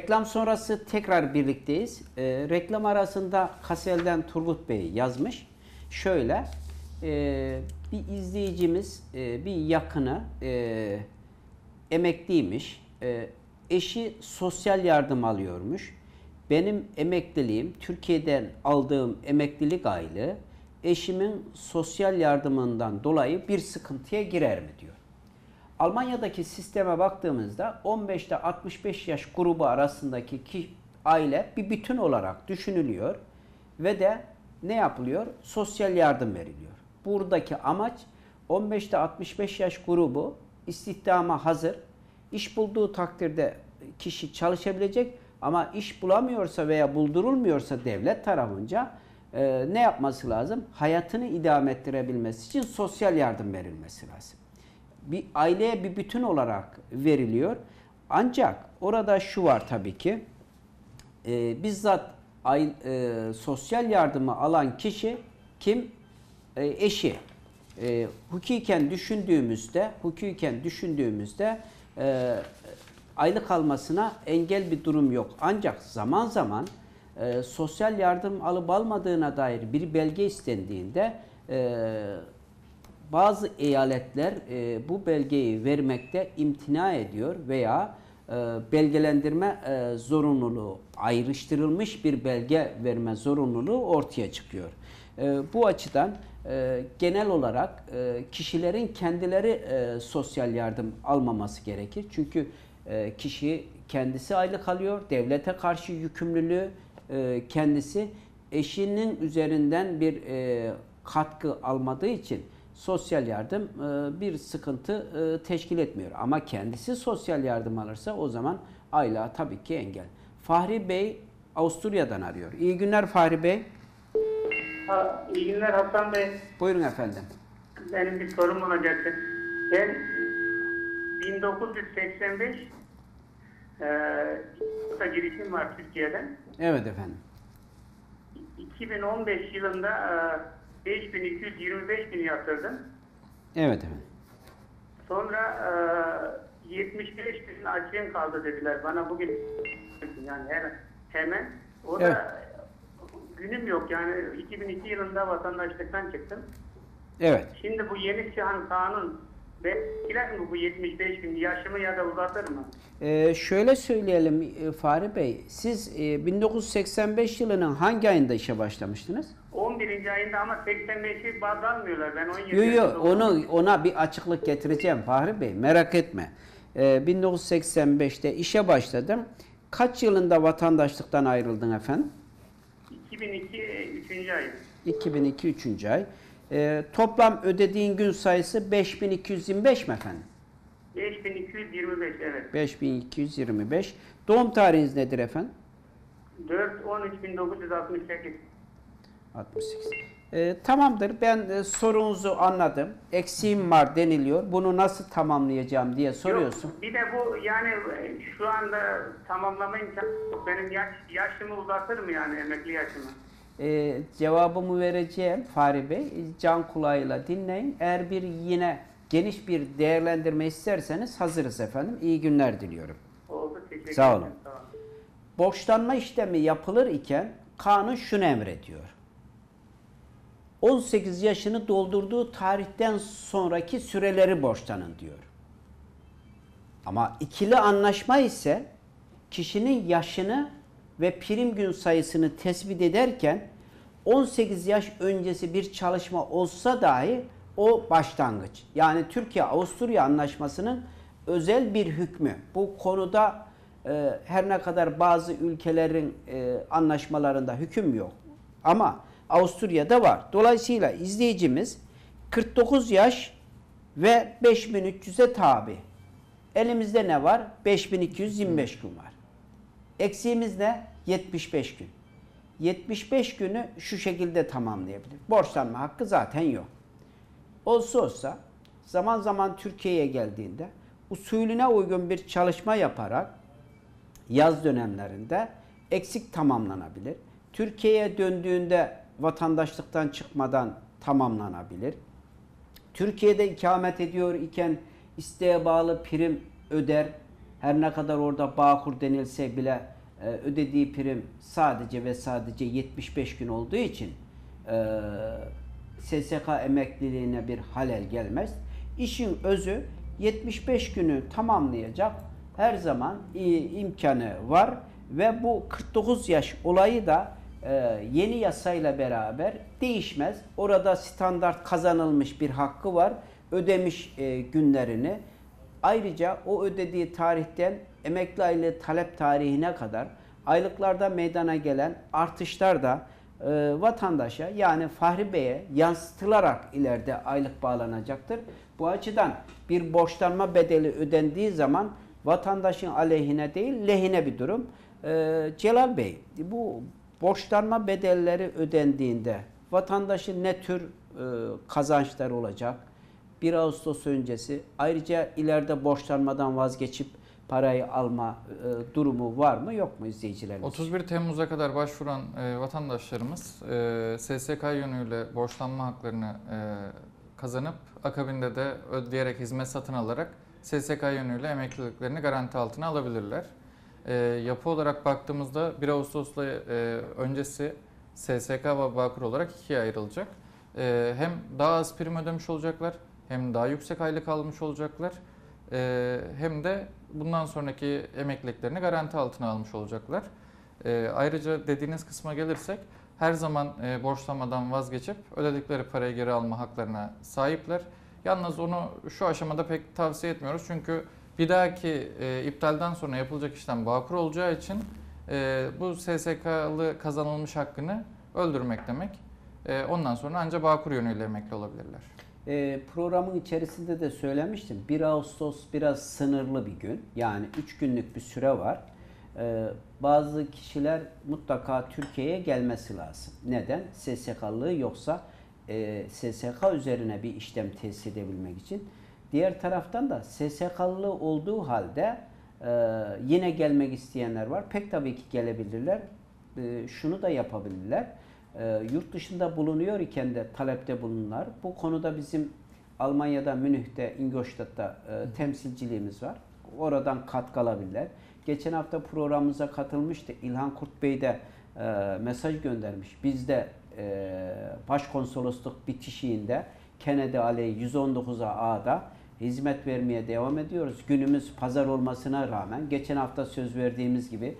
reklam sonrası tekrar birlikteyiz. Reklam arasında Kasel'den Turgut Bey yazmış. Şöyle, bir izleyicimiz, bir yakını emekliymiş. Eşi sosyal yardım alıyormuş. Benim emekliliğim, Türkiye'den aldığım emeklilik aylığı eşimin sosyal yardımından dolayı bir sıkıntıya girer mi diyor. Almanya'daki sisteme baktığımızda 15 ile 65 yaş grubu arasındaki aile bir bütün olarak düşünülüyor ve de ne yapılıyor? Sosyal yardım veriliyor. Buradaki amaç 15 ile 65 yaş grubu istihdama hazır. İş bulduğu takdirde kişi çalışabilecek ama iş bulamıyorsa veya buldurulmuyorsa devlet tarafınca ne yapması lazım? Hayatını idame ettirebilmesi için sosyal yardım verilmesi lazım. Bir aileye bir bütün olarak veriliyor. Ancak orada şu var tabii ki, bizzat sosyal yardımı alan kişi kim? Eşi. Hukuken düşündüğümüzde aylık almasına engel bir durum yok. Ancak zaman zaman sosyal yardım alıp almadığına dair bir belge istendiğinde bazı eyaletler bu belgeyi vermekte imtina ediyor veya belgelendirme zorunluluğu, ayrıştırılmış bir belge verme zorunluluğu ortaya çıkıyor. Bu açıdan genel olarak kişilerin kendileri sosyal yardım almaması gerekir. Çünkü kişi kendisi aylık alıyor, devlete karşı yükümlülüğü kendisi, eşinin üzerinden bir katkı almadığı için sosyal yardım bir sıkıntı teşkil etmiyor. Ama kendisi sosyal yardım alırsa o zaman aylığa tabii ki engel. Fahri Bey Avusturya'dan arıyor. İyi günler Fahri Bey. İyi günler Hasan Bey. Buyurun efendim. Benim bir sorum olacaktı. Ben 1985 girişim var Türkiye'den. Evet efendim. 2015 yılında 5225 bin yatırdım. Evet efendim. Sonra 75 bin açığın kaldı dediler bana bugün, yani hemen. O da günüm yok, yani 2002 yılında vatandaşlıktan çıktım. Evet. Şimdi bu yeni çıkan kanun etkiler mi bu 75 bin yaşımı ya da uzatır mı? Şöyle söyleyelim Fahri Bey, siz 1985 yılının hangi ayında işe başlamıştınız? 11. ayında ama 85'i baz almıyorlar. Ben 17 Yok, ona bir açıklık getireceğim Fahri Bey, merak etme. 1985'te işe başladım. Kaç yılında vatandaşlıktan ayrıldın efendim? 2002 3. ay. 2002 3. ay. Toplam ödediğin gün sayısı 5225 mi efendim? 5225, evet. 5225. Doğum tarihiniz nedir efendim? 4-13-1968. 68. Tamamdır. Ben sorunuzu anladım. Eksiğim var deniliyor. Bunu nasıl tamamlayacağım diye soruyorsun. Yok, bir de bu yani şu anda tamamlama imkanı yok. Benim yaşımı uzatır mı yani, emekli yaşımı? Cevabımı vereceğim Fahri Bey. Can kulağıyla dinleyin. Eğer yine geniş bir değerlendirme isterseniz hazırız efendim. İyi günler diliyorum. Oldu, teşekkür ederim. Sağ olun. Sağ olun. Borçlanma işlemi yapılır iken kanun şunu emrediyor. 18 yaşını doldurduğu tarihten sonraki süreleri borçlanın diyor. Ama ikili anlaşma ise kişinin yaşını ve prim gün sayısını tespit ederken 18 yaş öncesi bir çalışma olsa dahi o başlangıç. Yani Türkiye-Avusturya Anlaşması'nın özel bir hükmü. Bu konuda her ne kadar bazı ülkelerin anlaşmalarında hüküm yok. Ama Avusturya'da var. Dolayısıyla izleyicimiz 49 yaş ve 5300'e tabi. Elimizde ne var? 5225 gün var. Eksiğimiz ne? 75 gün. 75 günü şu şekilde tamamlayabilir. Borçlanma hakkı zaten yok. Olsa zaman zaman Türkiye'ye geldiğinde usulüne uygun bir çalışma yaparak yaz dönemlerinde eksik tamamlanabilir. Türkiye'ye döndüğünde vatandaşlıktan çıkmadan tamamlanabilir. Türkiye'de ikamet ediyor iken isteğe bağlı prim öder. Her ne kadar orada Bağkur denilse bile ödediği prim sadece ve sadece 75 gün olduğu için SSK emekliliğine bir halel gelmez. İşin özü 75 günü tamamlayacak her zaman imkanı var ve bu 49 yaş olayı da yeni yasayla beraber değişmez. Orada standart kazanılmış bir hakkı var. Ödemiş günlerini. Ayrıca o ödediği tarihten emekli aylığı talep tarihine kadar aylıklarda meydana gelen artışlar da vatandaşa yani Fahri Bey'e yansıtılarak ileride aylık bağlanacaktır. Bu açıdan bir borçlanma bedeli ödendiği zaman vatandaşın aleyhine değil lehine bir durum. Celal Bey, bu borçlanma bedelleri ödendiğinde vatandaşın ne tür kazançları olacak? 1 Ağustos öncesi ayrıca ileride borçlanmadan vazgeçip parayı alma durumu var mı yok mu izleyicilerimiz? 31 Temmuz'a kadar başvuran vatandaşlarımız SSK yönüyle borçlanma haklarını kazanıp akabinde de ödeyerek hizmet satın alarak SSK yönüyle emekliliklerini garanti altına alabilirler. Yapı olarak baktığımızda 1 Ağustos'la öncesi SSK ve Bağkur olarak ikiye ayrılacak. Hem daha az prim ödemiş olacaklar, hem daha yüksek aylık almış olacaklar, hem de bundan sonraki emekliliklerini garanti altına almış olacaklar. Ayrıca dediğiniz kısma gelirsek her zaman borçlanmadan vazgeçip ödedikleri parayı geri alma haklarına sahipler. Yalnız onu şu aşamada pek tavsiye etmiyoruz çünkü bir dahaki iptalden sonra yapılacak işlem Bağkur olacağı için bu SSK'lı kazanılmış hakkını öldürmek demek. Ondan sonra ancak Bağkur yönüyle emekli olabilirler. Programın içerisinde de söylemiştim. 1 Ağustos biraz sınırlı bir gün. Yani 3 günlük bir süre var. Bazı kişiler mutlaka Türkiye'ye gelmesi lazım. Neden? SSK'lığı yoksa SSK üzerine bir işlem tesis edebilmek için. Diğer taraftan da SSK'lı olduğu halde yine gelmek isteyenler var. Pek tabii ki gelebilirler. Şunu da yapabilirler. Yurt dışında bulunuyor iken de talepte bulunurlar. Bu konuda bizim Almanya'da, Münih'te, Ingolstadt'ta temsilciliğimiz var. Oradan katkı alabilirler. Geçen hafta programımıza katılmıştı. İlhan Kurt Bey de mesaj göndermiş. Biz de başkonsolosluk bitişiğinde Kennedy Aleyh 119A'da hizmet vermeye devam ediyoruz. Günümüz pazar olmasına rağmen geçen hafta söz verdiğimiz gibi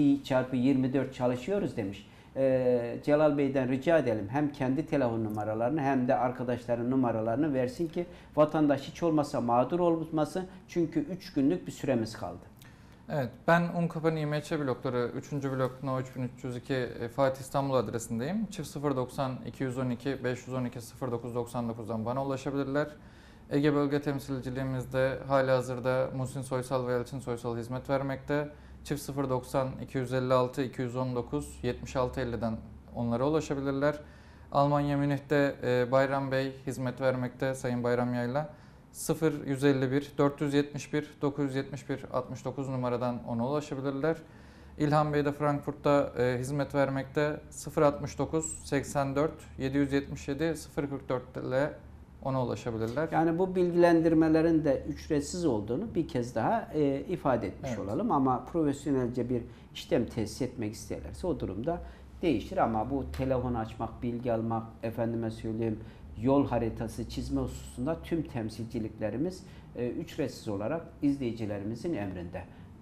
7x24 çalışıyoruz demiş. Celal Bey'den rica edelim hem kendi telefon numaralarını hem de arkadaşların numaralarını versin ki vatandaş hiç olmasa mağdur olmasın. Çünkü 3 günlük bir süremiz kaldı. Evet, ben Unkapanı İMÇ blokları 3. blok No 3302 Fatih İstanbul adresindeyim. 090 212 512 0999'dan bana ulaşabilirler. Ege Bölge Temsilciliğimizde halihazırda Muhsin Soysal ve Elçin Soysal hizmet vermekte. 090 256 219 7650'den onlara ulaşabilirler. Almanya Münih'te Bayram Bey hizmet vermekte, Sayın Bayram Yayla. 0151 471 971 69 numaradan ona ulaşabilirler. İlhan Bey de Frankfurt'ta hizmet vermekte. 069 84 777 044 ile ona ulaşabilirler. Yani bu bilgilendirmelerin de ücretsiz olduğunu bir kez daha ifade etmiş olalım. Ama profesyonelce bir işlem tesis etmek isterlerse o durumda değişir. Ama bu telefon açmak, bilgi almak, efendime söyleyeyim yol haritası çizme hususunda tüm temsilciliklerimiz ücretsiz olarak izleyicilerimizin emrinde.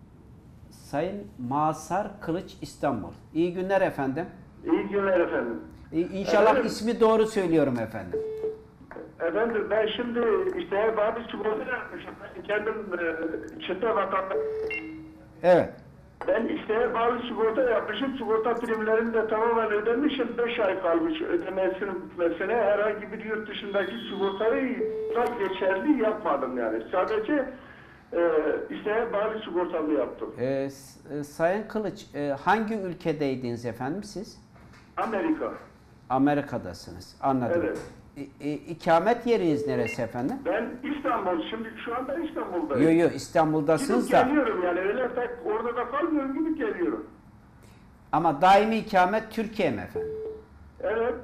Sayın Mazhar Kılıç İstanbul. İyi günler efendim. İyi günler efendim. İnşallah Efendim? ismi doğru söylüyorum efendim. Efendim ben şimdi işte bazı sigorta yapmışım. Ben kendim çıta vatandaş. Evet. Ben işte bazı sigorta yapmışım. Sigorta primlerini de tamamen ödemişim. 5 ay kalmış ödemesinin bitmesine. Herhangi bir yurt dışındaki sigortayı geçerli yapmadım yani. Sadece işte bazı sigortalı yaptım. Sayın Kılıç, hangi ülkedeydiniz efendim siz? Amerika. Amerika'dasınız. Anladım. Evet. İkamet yeriniz neresi efendim? Ben İstanbul. Şimdi şu anda İstanbul'dayım. Yok İstanbul'dasınız Gidip da. geliyorum yani. Öyle tek orada da kalmıyorum, gidip geliyorum. Ama daimi ikamet Türkiye mi efendim? Evet.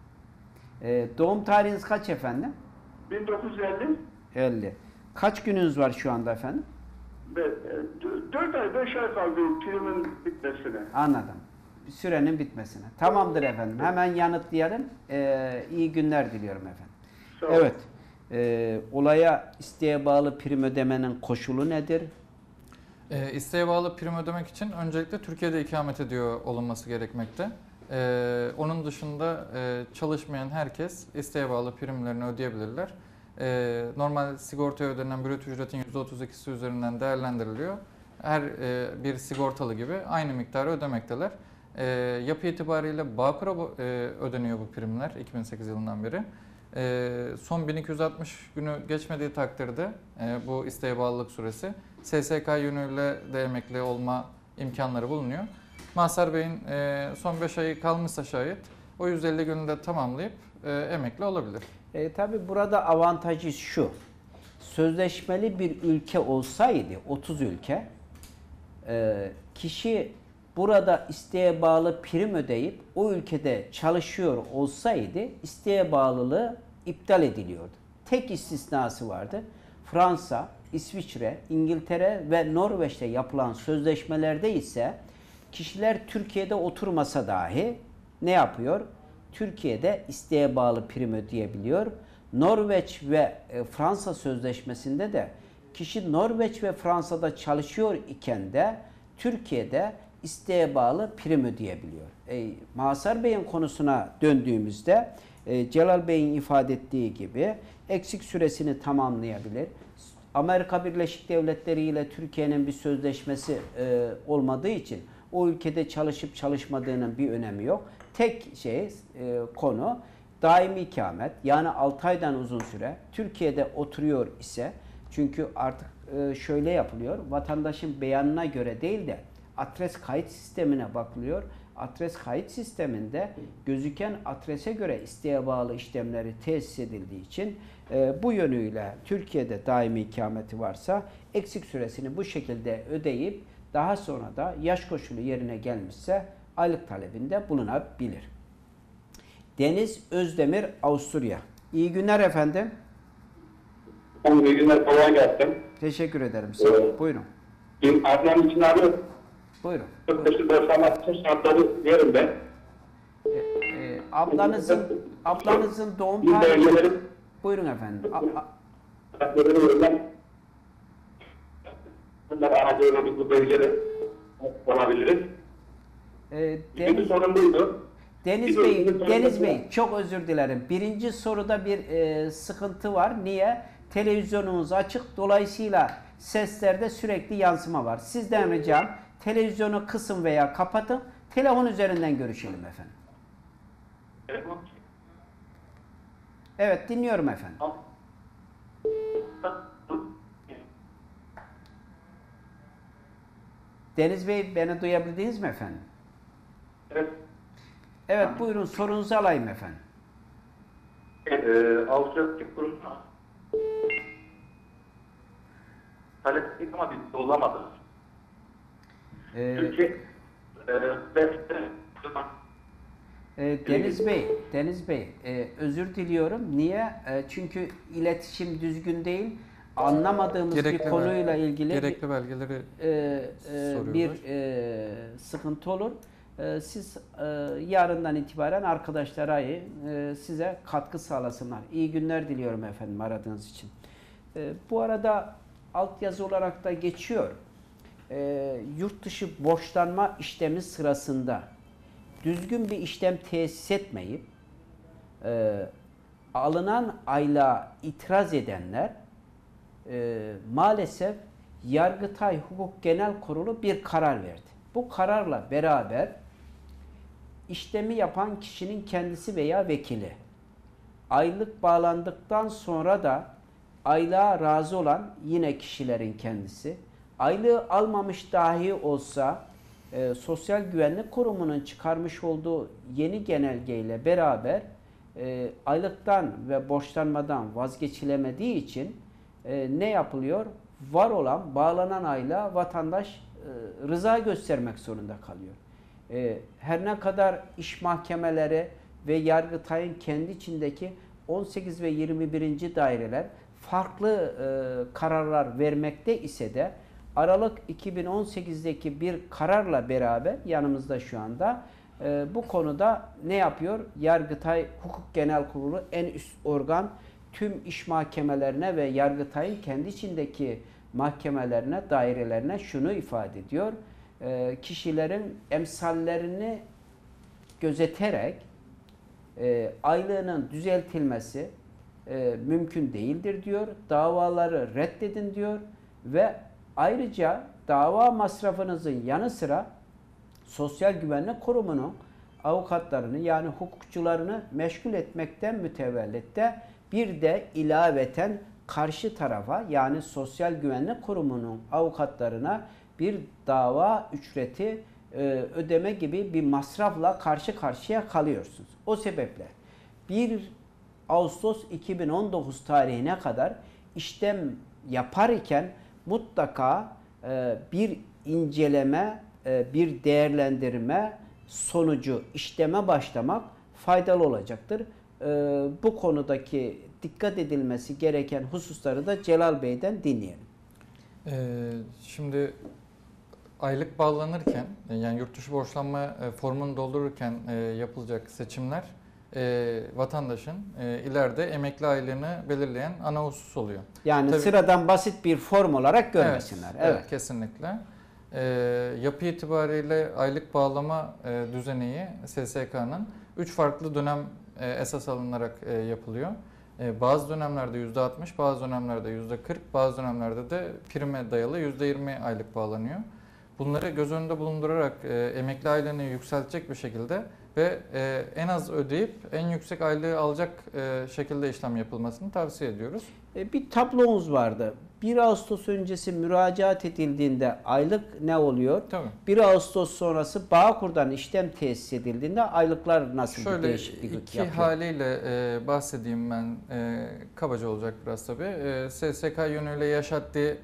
Doğum tarihiniz kaç efendim? 1950. 50. Kaç gününüz var şu anda efendim? 4 ay 5 ay kaldı primin bitmesine. Anladım. Sürenin bitmesine. Tamamdır efendim. Hemen yanıtlayalım. İyi günler diliyorum efendim. Sağ olun. Evet. Olaya isteğe bağlı prim ödemenin koşulu nedir? İsteğe bağlı prim ödemek için öncelikle Türkiye'de ikamet ediyor olunması gerekmekte. Onun dışında çalışmayan herkes isteğe bağlı primlerini ödeyebilirler. Normal sigortaya ödenen brüt ücretin %32'si üzerinden değerlendiriliyor. Her bir sigortalı gibi aynı miktarı ödemekteler. Yapı itibariyle Bağkur'a ödeniyor bu primler 2008 yılından beri. Son 1260 günü geçmediği takdirde bu isteğe bağlılık süresi SSK yönüyle de emekli olma imkanları bulunuyor. Mazhar Bey'in son 5 ayı kalmışsa şayet o 150 günü de tamamlayıp emekli olabilir. Tabii burada avantajı şu. Sözleşmeli bir ülke olsaydı 30 ülke kişi burada isteğe bağlı prim ödeyip o ülkede çalışıyor olsaydı isteğe bağlılığı iptal ediliyordu. Tek istisnası vardı. Fransa, İsviçre, İngiltere ve Norveç'te yapılan sözleşmelerde ise kişiler Türkiye'de oturmasa dahi ne yapıyor? Türkiye'de isteğe bağlı prim ödeyebiliyor. Norveç ve Fransa sözleşmesinde de kişi Norveç ve Fransa'da çalışıyor iken de Türkiye'de isteğe bağlı prim ödeyebiliyor. Mazhar Bey'in konusuna döndüğümüzde Celal Bey'in ifade ettiği gibi eksik süresini tamamlayabilir. Amerika Birleşik Devletleri ile Türkiye'nin bir sözleşmesi olmadığı için o ülkede çalışıp çalışmadığının bir önemi yok. Tek konu daimi ikamet, yani 6 aydan uzun süre Türkiye'de oturuyor ise, çünkü artık şöyle yapılıyor, vatandaşın beyanına göre değil de adres kayıt sistemine bakılıyor. Adres kayıt sisteminde gözüken adrese göre isteğe bağlı işlemleri tesis edildiği için bu yönüyle Türkiye'de daimi ikameti varsa eksik süresini bu şekilde ödeyip daha sonra da yaş koşulu yerine gelmişse aylık talebinde bulunabilir. Deniz Özdemir, Avusturya. İyi günler efendim. İyi günler, kolay gelsin. Teşekkür ederim. Sağ olun. Buyurun. Bir ablam için arıyorum. Buyurun. 45'li boşanmak şartları verin ben. Ablanızın doğum Bir tarihi... belgeleri Buyurun efendim. veriyorum. Bunlar aracı bu belgeleri olabiliriz. Bir sorun buydu. Deniz Bey, çok özür dilerim. Birinci soruda bir sıkıntı var. Niye? Televizyonunuz açık. Dolayısıyla seslerde sürekli yansıma var. Sizden ricam televizyonu kısın veya kapatın. Telefon üzerinden görüşelim efendim. Evet, dinliyorum efendim. Deniz Bey, beni duyabildiniz mi efendim? Evet. Evet, buyurun sorunuzu alayım efendim. Avusturya Türk Kurumu'na talep ettik ama biz olamadık. Türkiye Deniz Bey, özür diliyorum. Niye? Çünkü iletişim düzgün değil. Anlamadığımız bir konuyla ilgili gerekli belgeleri bir sıkıntı olur. Siz yarından itibaren arkadaşlara size katkı sağlasınlar. İyi günler diliyorum efendim aradığınız için. Bu arada altyazı olarak da geçiyor. Yurt dışı borçlanma işlemi sırasında düzgün bir işlem tesis etmeyip alınan aylığa itiraz edenler maalesef Yargıtay Hukuk Genel Kurulu bir karar verdi. Bu kararla beraber işlemi yapan kişinin kendisi veya vekili, aylık bağlandıktan sonra da aylığa razı olan yine kişilerin kendisi, aylığı almamış dahi olsa Sosyal Güvenlik Kurumu'nun çıkarmış olduğu yeni genelgeyle beraber aylıktan ve borçlanmadan vazgeçilemediği için ne yapılıyor? Var olan, bağlanan aylığa vatandaş rıza göstermek zorunda kalıyor. Her ne kadar iş mahkemeleri ve Yargıtay'ın kendi içindeki 18 ve 21. daireler farklı kararlar vermekte ise de Aralık 2018'deki bir kararla beraber yanımızda şu anda bu konuda ne yapıyor? Yargıtay Hukuk Genel Kurulu en üst organ tüm iş mahkemelerine ve Yargıtay'ın kendi içindeki mahkemelerine, dairelerine şunu ifade ediyor. Kişilerin emsallerini gözeterek aylığının düzeltilmesi mümkün değildir diyor. Davaları reddedin diyor ve ayrıca dava masrafınızın yanı sıra Sosyal Güvenlik Kurumu'nun avukatlarını yani hukukçularını meşgul etmekten mütevellit de bir de ilaveten karşı tarafa yani Sosyal Güvenlik Kurumu'nun avukatlarına bir dava ücreti ödeme gibi bir masrafla karşı karşıya kalıyorsunuz. O sebeple 1 Ağustos 2019 tarihine kadar işlem yapar iken mutlaka bir inceleme, bir değerlendirme sonucu işleme başlamak faydalı olacaktır. Bu konudaki dikkat edilmesi gereken hususları da Celal Bey'den dinleyelim. Şimdi aylık bağlanırken yani yurt dışı borçlanma formunu doldururken yapılacak seçimler vatandaşın ileride emekli aylığını belirleyen ana husus oluyor. Yani Tabii, sıradan basit bir form olarak görmesinler. Evet, kesinlikle. Yapı itibariyle aylık bağlama düzeneği SSK'nın 3 farklı dönem esas alınarak yapılıyor. Bazı dönemlerde %60, bazı dönemlerde %40, bazı dönemlerde de prime dayalı %20 aylık bağlanıyor. Bunları göz önünde bulundurarak emekli aylığını yükseltecek bir şekilde ve en az ödeyip en yüksek aylığı alacak şekilde işlem yapılmasını tavsiye ediyoruz. Bir tablomuz vardı. 1 Ağustos öncesi müracaat edildiğinde aylık ne oluyor? Tabii. 1 Ağustos sonrası Bağkur'dan işlem tesis edildiğinde aylıklar nasıl bir Şöyle değişiklik iki yapıyor? haliyle bahsedeyim ben. Kabaca olacak biraz tabii. SSK yönüyle yaşattığı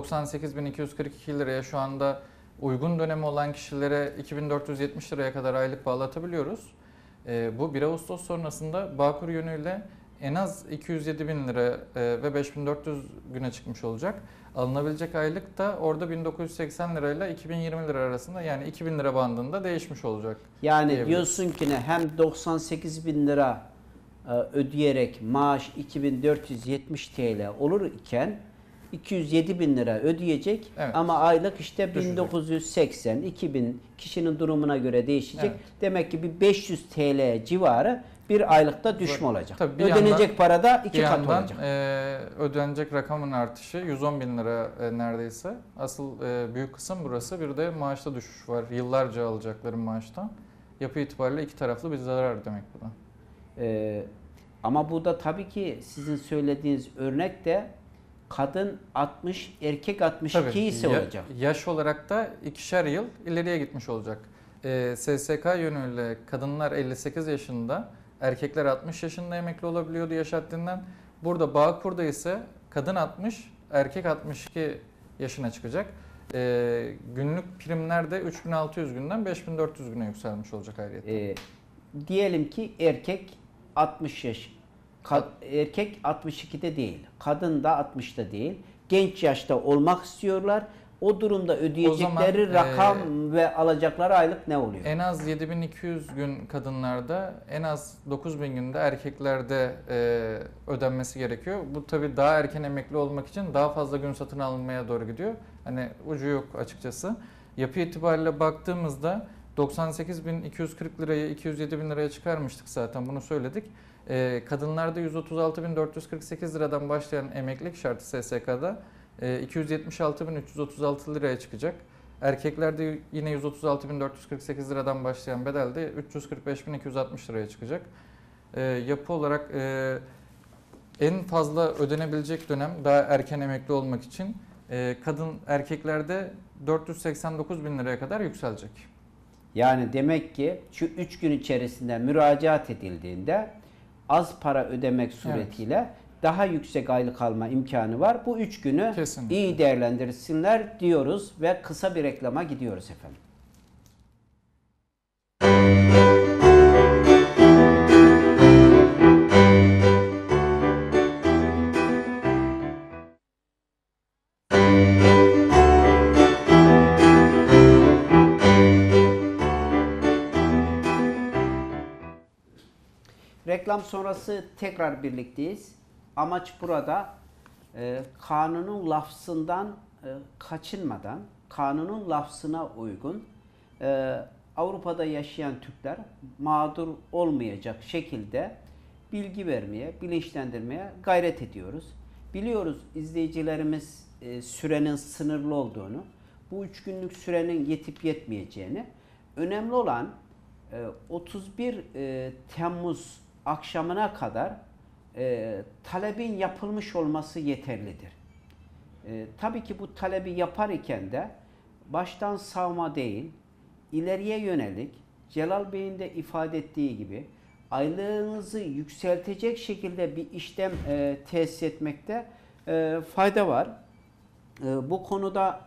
98.242 liraya şu anda uygun dönemi olan kişilere 2.470 liraya kadar aylık bağlatabiliyoruz. Bu 1 Ağustos sonrasında Bağkur yönüyle en az 207.000 lira ve 5.400 güne çıkmış olacak. Alınabilecek aylık da orada 1.980 lirayla 2.020 lira arasında yani 2.000 lira bandında değişmiş olacak. Yani diyorsun ki ne hem 98.000 lira ödeyerek maaş 2.470 TL olur iken 207.000 lira ödeyecek ama aylık işte 1980, 2000 kişinin durumuna göre değişecek. Evet. Demek ki bir 500 TL civarı bir aylıkta düşme olacak. Tabii ödenecek parada 2 kat olacak. Ödenecek rakamın artışı 110.000 lira neredeyse. Asıl büyük kısım burası. Bir de maaşta düşüş var. Yıllarca alacakların maaştan. Yapı itibariyle iki taraflı bir zarar demek bu da. Ama bu da tabii ki sizin söylediğiniz örnekte kadın 60, erkek 62 ise olacak. Yaş olarak da 2'şer yıl ileriye gitmiş olacak. SSK yönüyle kadınlar 58 yaşında, erkekler 60 yaşında emekli olabiliyordu yaş haddinden. Burada Bağkur'da ise kadın 60, erkek 62 yaşına çıkacak. Günlük primler de 3.600 günden 5.400 güne yükselmiş olacak ayrıca. Diyelim ki erkek 60 yaş. Erkek 62'de değil, kadın da 60'da değil. Genç yaşta olmak istiyorlar. O durumda ödeyecekleri rakam ve alacakları aylık ne oluyor? En az 7.200 gün kadınlarda, en az 9.000 günde erkeklerde ödenmesi gerekiyor. Bu tabii daha erken emekli olmak için daha fazla gün satın alınmaya doğru gidiyor. Hani ucu yok açıkçası. Yapı itibariyle baktığımızda 98.240 lirayı 207.000 liraya çıkarmıştık zaten bunu söyledik. Kadınlarda 136.448 liradan başlayan emeklilik şartı SSK'da 276.336 liraya çıkacak. Erkeklerde yine 136.448 liradan başlayan bedel de 345.260 liraya çıkacak. Yapı olarak en fazla ödenebilecek dönem daha erken emekli olmak için erkeklerde 489.000 liraya kadar yükselecek. Yani demek ki şu 3 gün içerisinde müracaat edildiğinde az para ödemek suretiyle daha yüksek aylık alma imkanı var. Bu 3 günü iyi değerlendirsinler diyoruz ve kısa bir reklama gidiyoruz efendim. Reklam sonrası tekrar birlikteyiz. Amaç burada kanunun lafzından kaçınmadan, kanunun lafzına uygun Avrupa'da yaşayan Türkler mağdur olmayacak şekilde bilgi vermeye, bilinçlendirmeye gayret ediyoruz. Biliyoruz izleyicilerimiz sürenin sınırlı olduğunu, bu 3 günlük sürenin yetip yetmeyeceğini. Önemli olan 31 Temmuz akşamına kadar talebin yapılmış olması yeterlidir. Tabii ki bu talebi yapar iken de baştan savma değil, ileriye yönelik Celal Bey'in de ifade ettiği gibi aylığınızı yükseltecek şekilde bir işlem tesis etmekte fayda var. Bu konuda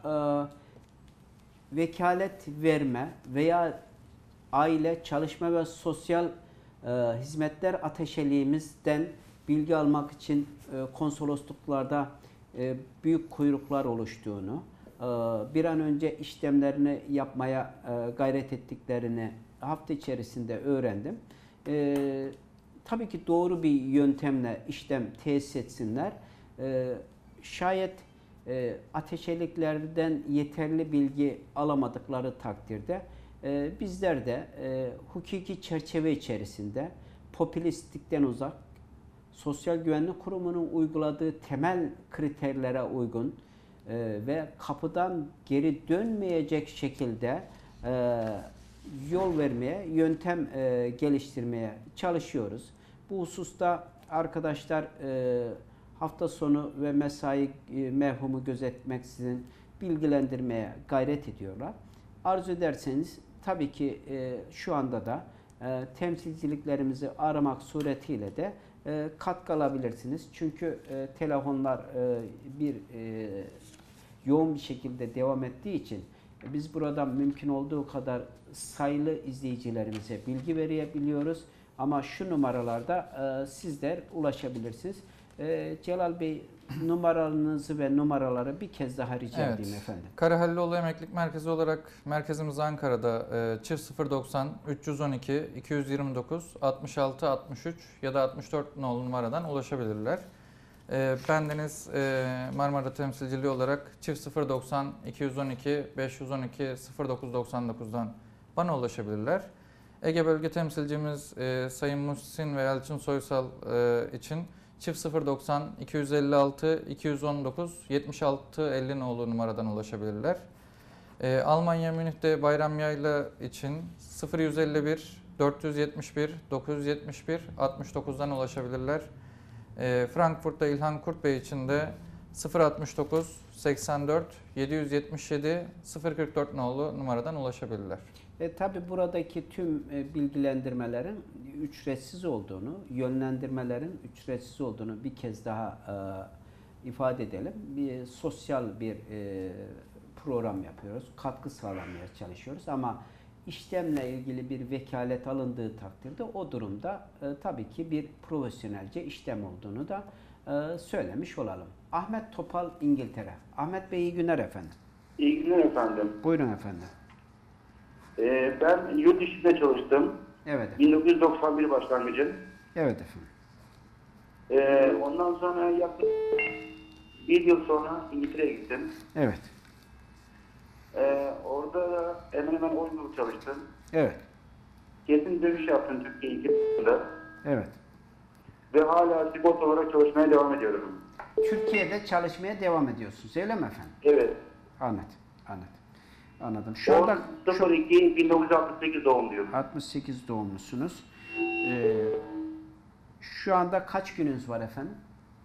vekalet verme veya Aile, Çalışma ve Sosyal Hizmetler Ateşeliğimizden bilgi almak için konsolosluklarda büyük kuyruklar oluştuğunu, bir an önce işlemlerini yapmaya gayret ettiklerini hafta içerisinde öğrendim. Tabii ki doğru bir yöntemle işlem tesis etsinler. Şayet ateşeliklerden yeterli bilgi alamadıkları takdirde bizler de hukuki çerçeve içerisinde popülistlikten uzak, Sosyal Güvenlik Kurumu'nun uyguladığı temel kriterlere uygun ve kapıdan geri dönmeyecek şekilde yol vermeye, yöntem geliştirmeye çalışıyoruz. Bu hususta arkadaşlar hafta sonu ve mesai mevhumu gözetmeksizin bilgilendirmeye gayret ediyorlar. Arzu ederseniz tabii ki şu anda da temsilciliklerimizi aramak suretiyle de katkı alabilirsiniz. Çünkü telefonlar yoğun bir şekilde devam ettiği için biz buradan mümkün olduğu kadar sayılı izleyicilerimize bilgi verebiliyoruz. Ama şu numaralarda sizler ulaşabilirsiniz. Celal Bey, numaranızı ve numaraları bir kez daha rica edeyim efendim. Karahalilioğlu Emeklilik Merkezi olarak merkezimiz Ankara'da 090 312 229 66 63 ya da 64 nolu numaradan ulaşabilirler. Bendeniz Marmara temsilciliği olarak 090 212 512 0999'dan bana ulaşabilirler. Ege Bölge temsilcimiz Sayın Muhsin ve Elçin Soysal için 090 256 219 76 50 nolu numaradan ulaşabilirler. Almanya Münih'te Bayram Yayla için 0151 471 971 69'dan ulaşabilirler. Frankfurt'ta İlhan Kurt Bey için de 069 84 777 044 nolu numaradan ulaşabilirler. Tabi buradaki tüm bilgilendirmelerin ücretsiz olduğunu, yönlendirmelerin ücretsiz olduğunu bir kez daha ifade edelim. Bir sosyal bir program yapıyoruz, katkı sağlamaya çalışıyoruz ama işlemle ilgili bir vekalet alındığı takdirde o durumda tabii ki bir profesyonelce işlem olduğunu da söylemiş olalım. Ahmet Topal, İngiltere. Ahmet Bey, iyi günler efendim. İyi günler efendim. Buyurun efendim. Ben yurt dışında çalıştım. Evet. 1991 başlangıcı. Evet efendim. Ondan sonra yaklaşık bir yıl sonra İngiltere'ye gittim. Evet. Orada da hemen hemen 10 yıl çalıştım. Evet. Kesin dönüş yaptım Türkiye 2000'de. Evet. Ve hala sigorta olarak çalışmaya devam ediyorum. Türkiye'de çalışmaya devam ediyorsunuz, öyle mi efendim? Evet. Anladım. Anladım. Şu anda 02 1968 doğumluyum. 68 doğumlusunuz. Şu anda kaç gününüz var efendim?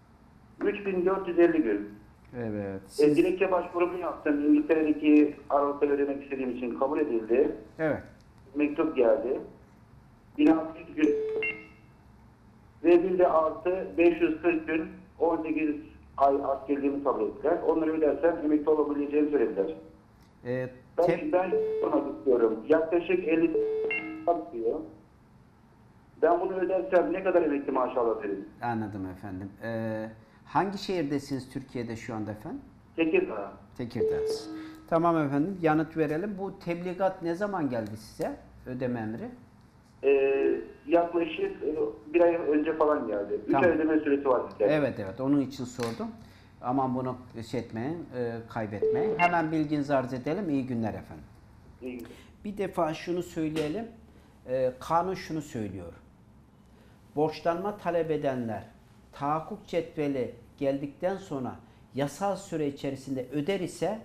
3450 gün. Evet. Dilekçe başvurumu yaptım. İngiltere'deki Aralık'ta ödemek istediğim için kabul edildi. Evet. Mektup geldi. 1600 gün ve bir de artı 540 gün 18 ay askerliğimi kabul ettiler. Onları ödersem emekli olabileceğimi söylediler. Ben sormak istiyorum. Yaklaşık 50 diyor. Ben bunu ödersem ne kadar emekli maaşı alabilirim? Anladım efendim. Hangi şehirdesiniz Türkiye'de şu anda efendim? Tekirdağ. Tekirdağ'ız. Tamam efendim, yanıt verelim. Bu tebligat ne zaman geldi size? Ödeme emri? Yaklaşık bir ay önce falan geldi. 3 Tamam. ay ödeme süresi var. Evet, onun için sordum. Aman bunu etmeyin, kaybetmeyin. Hemen bilginizi arz edelim. İyi günler efendim. İyi günler. Bir defa şunu söyleyelim. Kanun şunu söylüyor. Borçlanma talep edenler tahakkuk cetveli geldikten sonra yasal süre içerisinde öder ise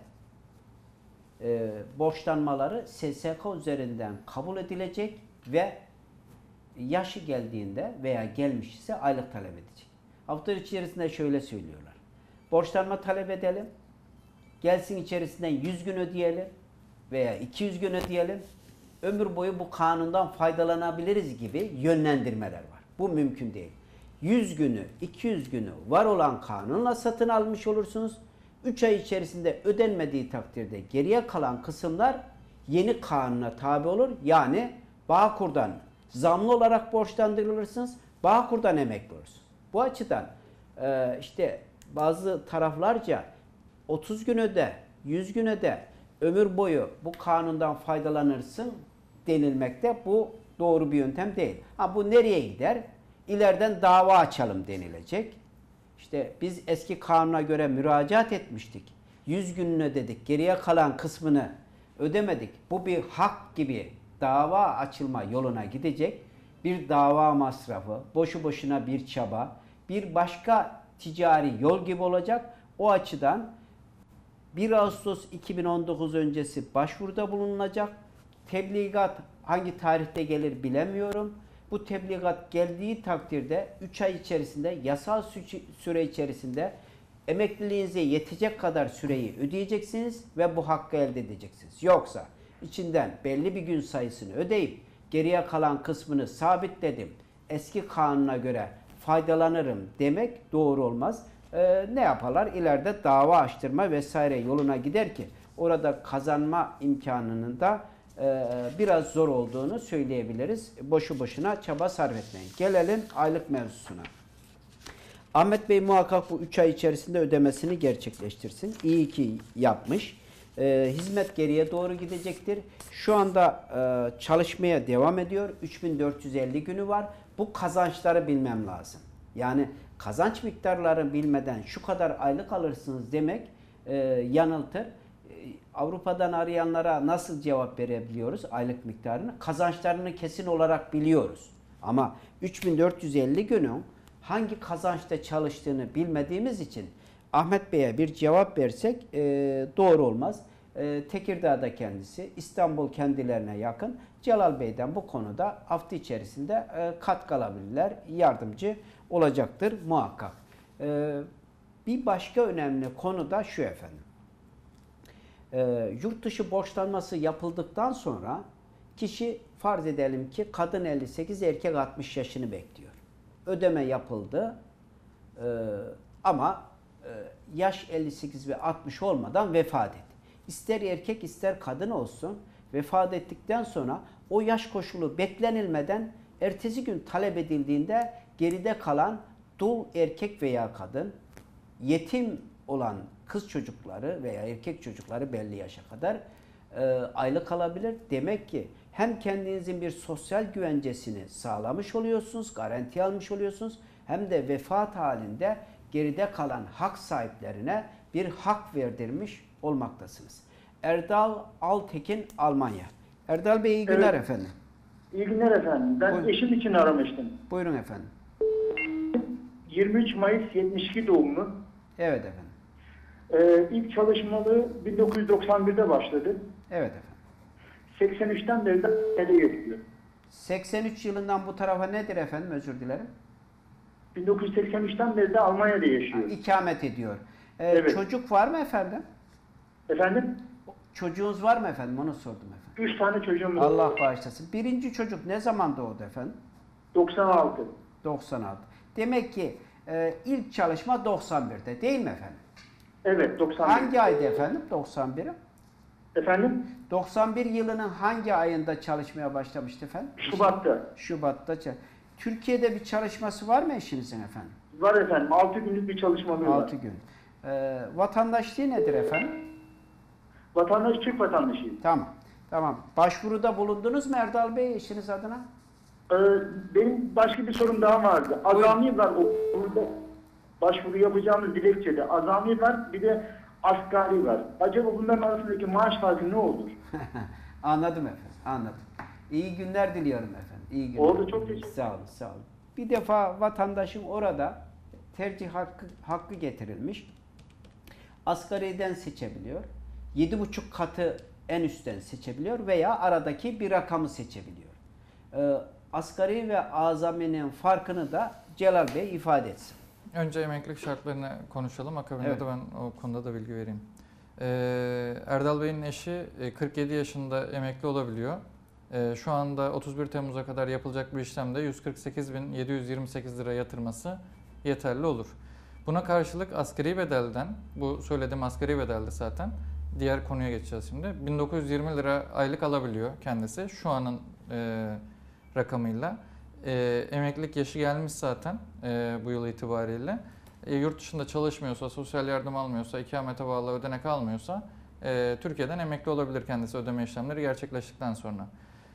borçlanmaları SSK üzerinden kabul edilecek ve yaşı geldiğinde veya gelmiş ise aylık talep edecek. Hafta içerisinde şöyle söylüyorlar. Borçlanma talep edelim. Gelsin içerisinden 100 gün ödeyelim veya 200 gün ödeyelim. Ömür boyu bu kanundan faydalanabiliriz gibi yönlendirmeler var. Bu mümkün değil. 100 günü, 200 günü var olan kanunla satın almış olursunuz. 3 ay içerisinde ödenmediği takdirde geriye kalan kısımlar yeni kanuna tabi olur. Yani Bağkur'dan zamlı olarak borçlandırılırsınız. Bağkur'dan emekli olursunuz. Bu açıdan işte bazı taraflarca 30 gün öde, 100 gün öde, ömür boyu bu kanundan faydalanırsın denilmekte. Bu doğru bir yöntem değil. Ha, bu nereye gider? İleriden dava açalım denilecek. İşte biz eski kanuna göre müracaat etmiştik. 100 gününü ödedik. Geriye kalan kısmını ödemedik. Bu bir hak gibi dava açılma yoluna gidecek. Bir dava masrafı, boşu boşuna bir çaba, bir başka ticari yol gibi olacak. O açıdan 1 Ağustos 2019 öncesi başvuruda bulunulacak. Tebligat hangi tarihte gelir bilemiyorum. Bu tebligat geldiği takdirde 3 ay içerisinde, yasal süre içerisinde emekliliğinize yetecek kadar süreyi ödeyeceksiniz ve bu hakkı elde edeceksiniz. Yoksa içinden belli bir gün sayısını ödeyip geriye kalan kısmını sabitledim, eski kanuna göre faydalanırım demek doğru olmaz. Ne yaparlar? İleride dava açtırma vesaire yoluna gider ki orada kazanma imkanının da biraz zor olduğunu söyleyebiliriz. Boşu boşuna çaba sarf etmeyin. Gelelim aylık mevzusuna. Ahmet Bey muhakkak bu 3 ay içerisinde ödemesini gerçekleştirsin. İyi ki yapmış. Hizmet geriye doğru gidecektir. Şu anda çalışmaya devam ediyor. 3450 günü var. Bu kazançları bilmem lazım. Yani kazanç miktarlarını bilmeden şu kadar aylık alırsınız demek yanıltır. Avrupa'dan arayanlara nasıl cevap verebiliyoruz aylık miktarını? Kazançlarını kesin olarak biliyoruz. Ama 3450 günün hangi kazançta çalıştığını bilmediğimiz için Ahmet Bey'e bir cevap versek doğru olmaz. Tekirdağ'da kendisi, İstanbul kendilerine yakın. Celal Bey'den bu konuda hafta içerisinde katkı alabilirler, yardımcı olacaktır muhakkak. Bir başka önemli konu da şu efendim. Yurt dışı borçlanması yapıldıktan sonra kişi farz edelim ki kadın 58, erkek 60 yaşını bekliyor. Ödeme yapıldı ama yaş 58 ve 60 olmadan vefat etti. İster erkek ister kadın olsun vefat ettikten sonra o yaş koşulu beklenilmeden ertesi gün talep edildiğinde geride kalan dul erkek veya kadın, yetim olan kız çocukları veya erkek çocukları belli yaşa kadar aylık alabilir. Demek ki hem kendinizin bir sosyal güvencesini sağlamış oluyorsunuz, garanti almış oluyorsunuz, hem de vefat halinde geride kalan hak sahiplerine bir hak verdirmiş olmaktasınız. Erdal Altekin, Almanya. Erdal Bey iyi günler efendim. İyi günler efendim. Ben Buyurun. eşim için aramıştım. Buyurun efendim. 23 Mayıs 72 doğumlu. Evet efendim. İlk çalışmalı 1991'de başladı. Evet efendim. 83'ten beri de nereye geçiyor? 83 yılından bu tarafa nedir efendim? Özür dilerim. 1983'ten beri de Almanya'da yaşıyor. İkamet ediyor. Evet. Çocuk var mı efendim? Efendim? Çocuğunuz var mı efendim? Onu sordum efendim. 3 tane çocuğum var. Allah bağışlasın. Birinci çocuk ne zaman doğdu efendim? 96. 96. Demek ki ilk çalışma 91'de değil mi efendim? Evet 91. Hangi ayda efendim 91'i? Efendim? 91 yılının hangi ayında çalışmaya başlamıştı efendim? Şubat'ta. Şubat'ta. Türkiye'de bir çalışması var mı eşinizin efendim? Var efendim. 6 günlük bir çalışmalı var. 6 gün. Vatandaşlığı nedir efendim? Vatandaş Türk vatandaşıyım. Tamam. Tamam. Başvuruda bulundunuz mu Erdal Bey eşiniz adına? Benim başka bir sorum daha vardı. Azami var. Burada başvuru yapacağımız dilekçede azami var, bir de asgari var. Acaba bunların arasındaki maaş farkı ne olur? Anladım efendim, anladım. İyi günler diliyorum efendim. İyi günler. Oldu, çok teşekkür ederim. Sağ olun, sağ olun. Bir defa vatandaşın orada tercih hakkı getirilmiş. Asgariden seçebiliyor. 7,5 katı en üstten seçebiliyor veya aradaki bir rakamı seçebiliyor. Asgari ve azaminin farkını da Celal Bey ifade etsin. Önce emeklilik şartlarını konuşalım. Akabinde Evet. de ben o konuda da bilgi vereyim. Erdal Bey'in eşi 47 yaşında emekli olabiliyor. Şu anda 31 Temmuz'a kadar yapılacak bir işlemde 148.728 lira yatırması yeterli olur. Buna karşılık asgari bedelden, bu söylediğim asgari bedelde zaten, diğer konuya geçeceğiz şimdi. 1920 lira aylık alabiliyor kendisi şu anın rakamıyla. Emeklilik yaşı gelmiş zaten bu yıl itibariyle. Yurt dışında çalışmıyorsa, sosyal yardım almıyorsa, ikamete bağlı ödenek almıyorsa Türkiye'den emekli olabilir kendisi ödeme işlemleri gerçekleştikten sonra.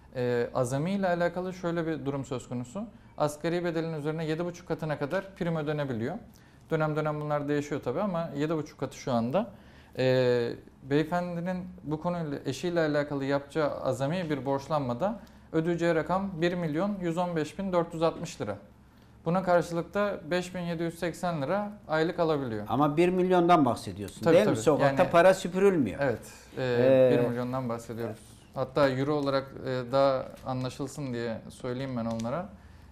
Azami ile alakalı şöyle bir durum söz konusu. Asgari bedelin üzerine 7,5 katına kadar prim ödenebiliyor. Dönem dönem bunlar değişiyor tabii ama 7,5 katı şu anda. Beyefendinin bu konuyla eşiyle alakalı yapacağı azami bir borçlanmada ödeyeceği rakam 1.115.460 lira. Buna karşılık da 5.780 lira aylık alabiliyor. Ama 1 milyondan bahsediyorsun Tabii, değil mi? tabii. Sokakta Yani- para süpürülmüyor. Evet, 1 milyondan bahsediyoruz. Hatta euro olarak daha anlaşılsın diye söyleyeyim ben onlara.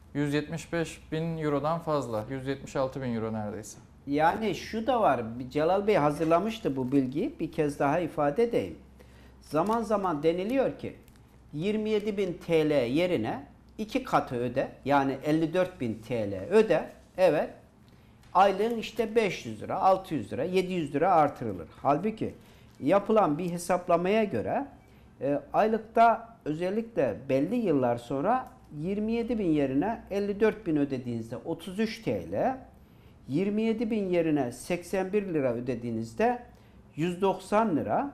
175.000 eurodan fazla, 176.000 euro neredeyse. Yani şu da var, Celal Bey hazırlamıştı bu bilgiyi, bir kez daha ifade edeyim. Zaman zaman deniliyor ki 27.000 TL yerine 2 katı öde, yani 54.000 TL öde, evet, aylığın işte 500 lira, 600 lira, 700 lira artırılır. Halbuki yapılan bir hesaplamaya göre aylıkta özellikle belli yıllar sonra 27.000 yerine 54.000 ödediğinizde 33 TL, 27.000 yerine 81 lira ödediğinizde 190 lira,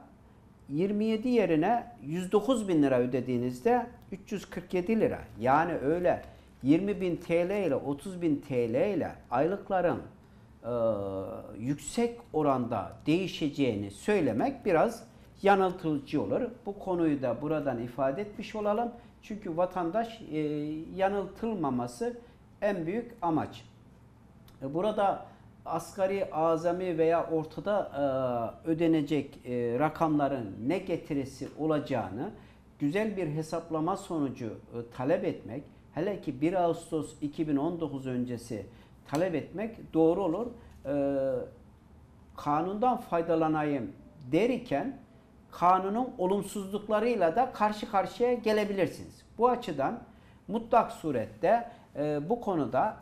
27 yerine 109.000 lira ödediğinizde 347 lira. Yani öyle 20.000 TL ile 30.000 TL ile aylıkların yüksek oranda değişeceğini söylemek biraz yanıltıcı olur. Bu konuyu da buradan ifade etmiş olalım. Çünkü vatandaş yanıltılmaması en büyük amaç. Burada asgari, azami veya ortada ödenecek rakamların ne getirisi olacağını güzel bir hesaplama sonucu talep etmek, hele ki 1 Ağustos 2019 öncesi talep etmek doğru olur. Kanundan faydalanayım derken kanunun olumsuzluklarıyla da karşı karşıya gelebilirsiniz. Bu açıdan mutlak surette bu konuda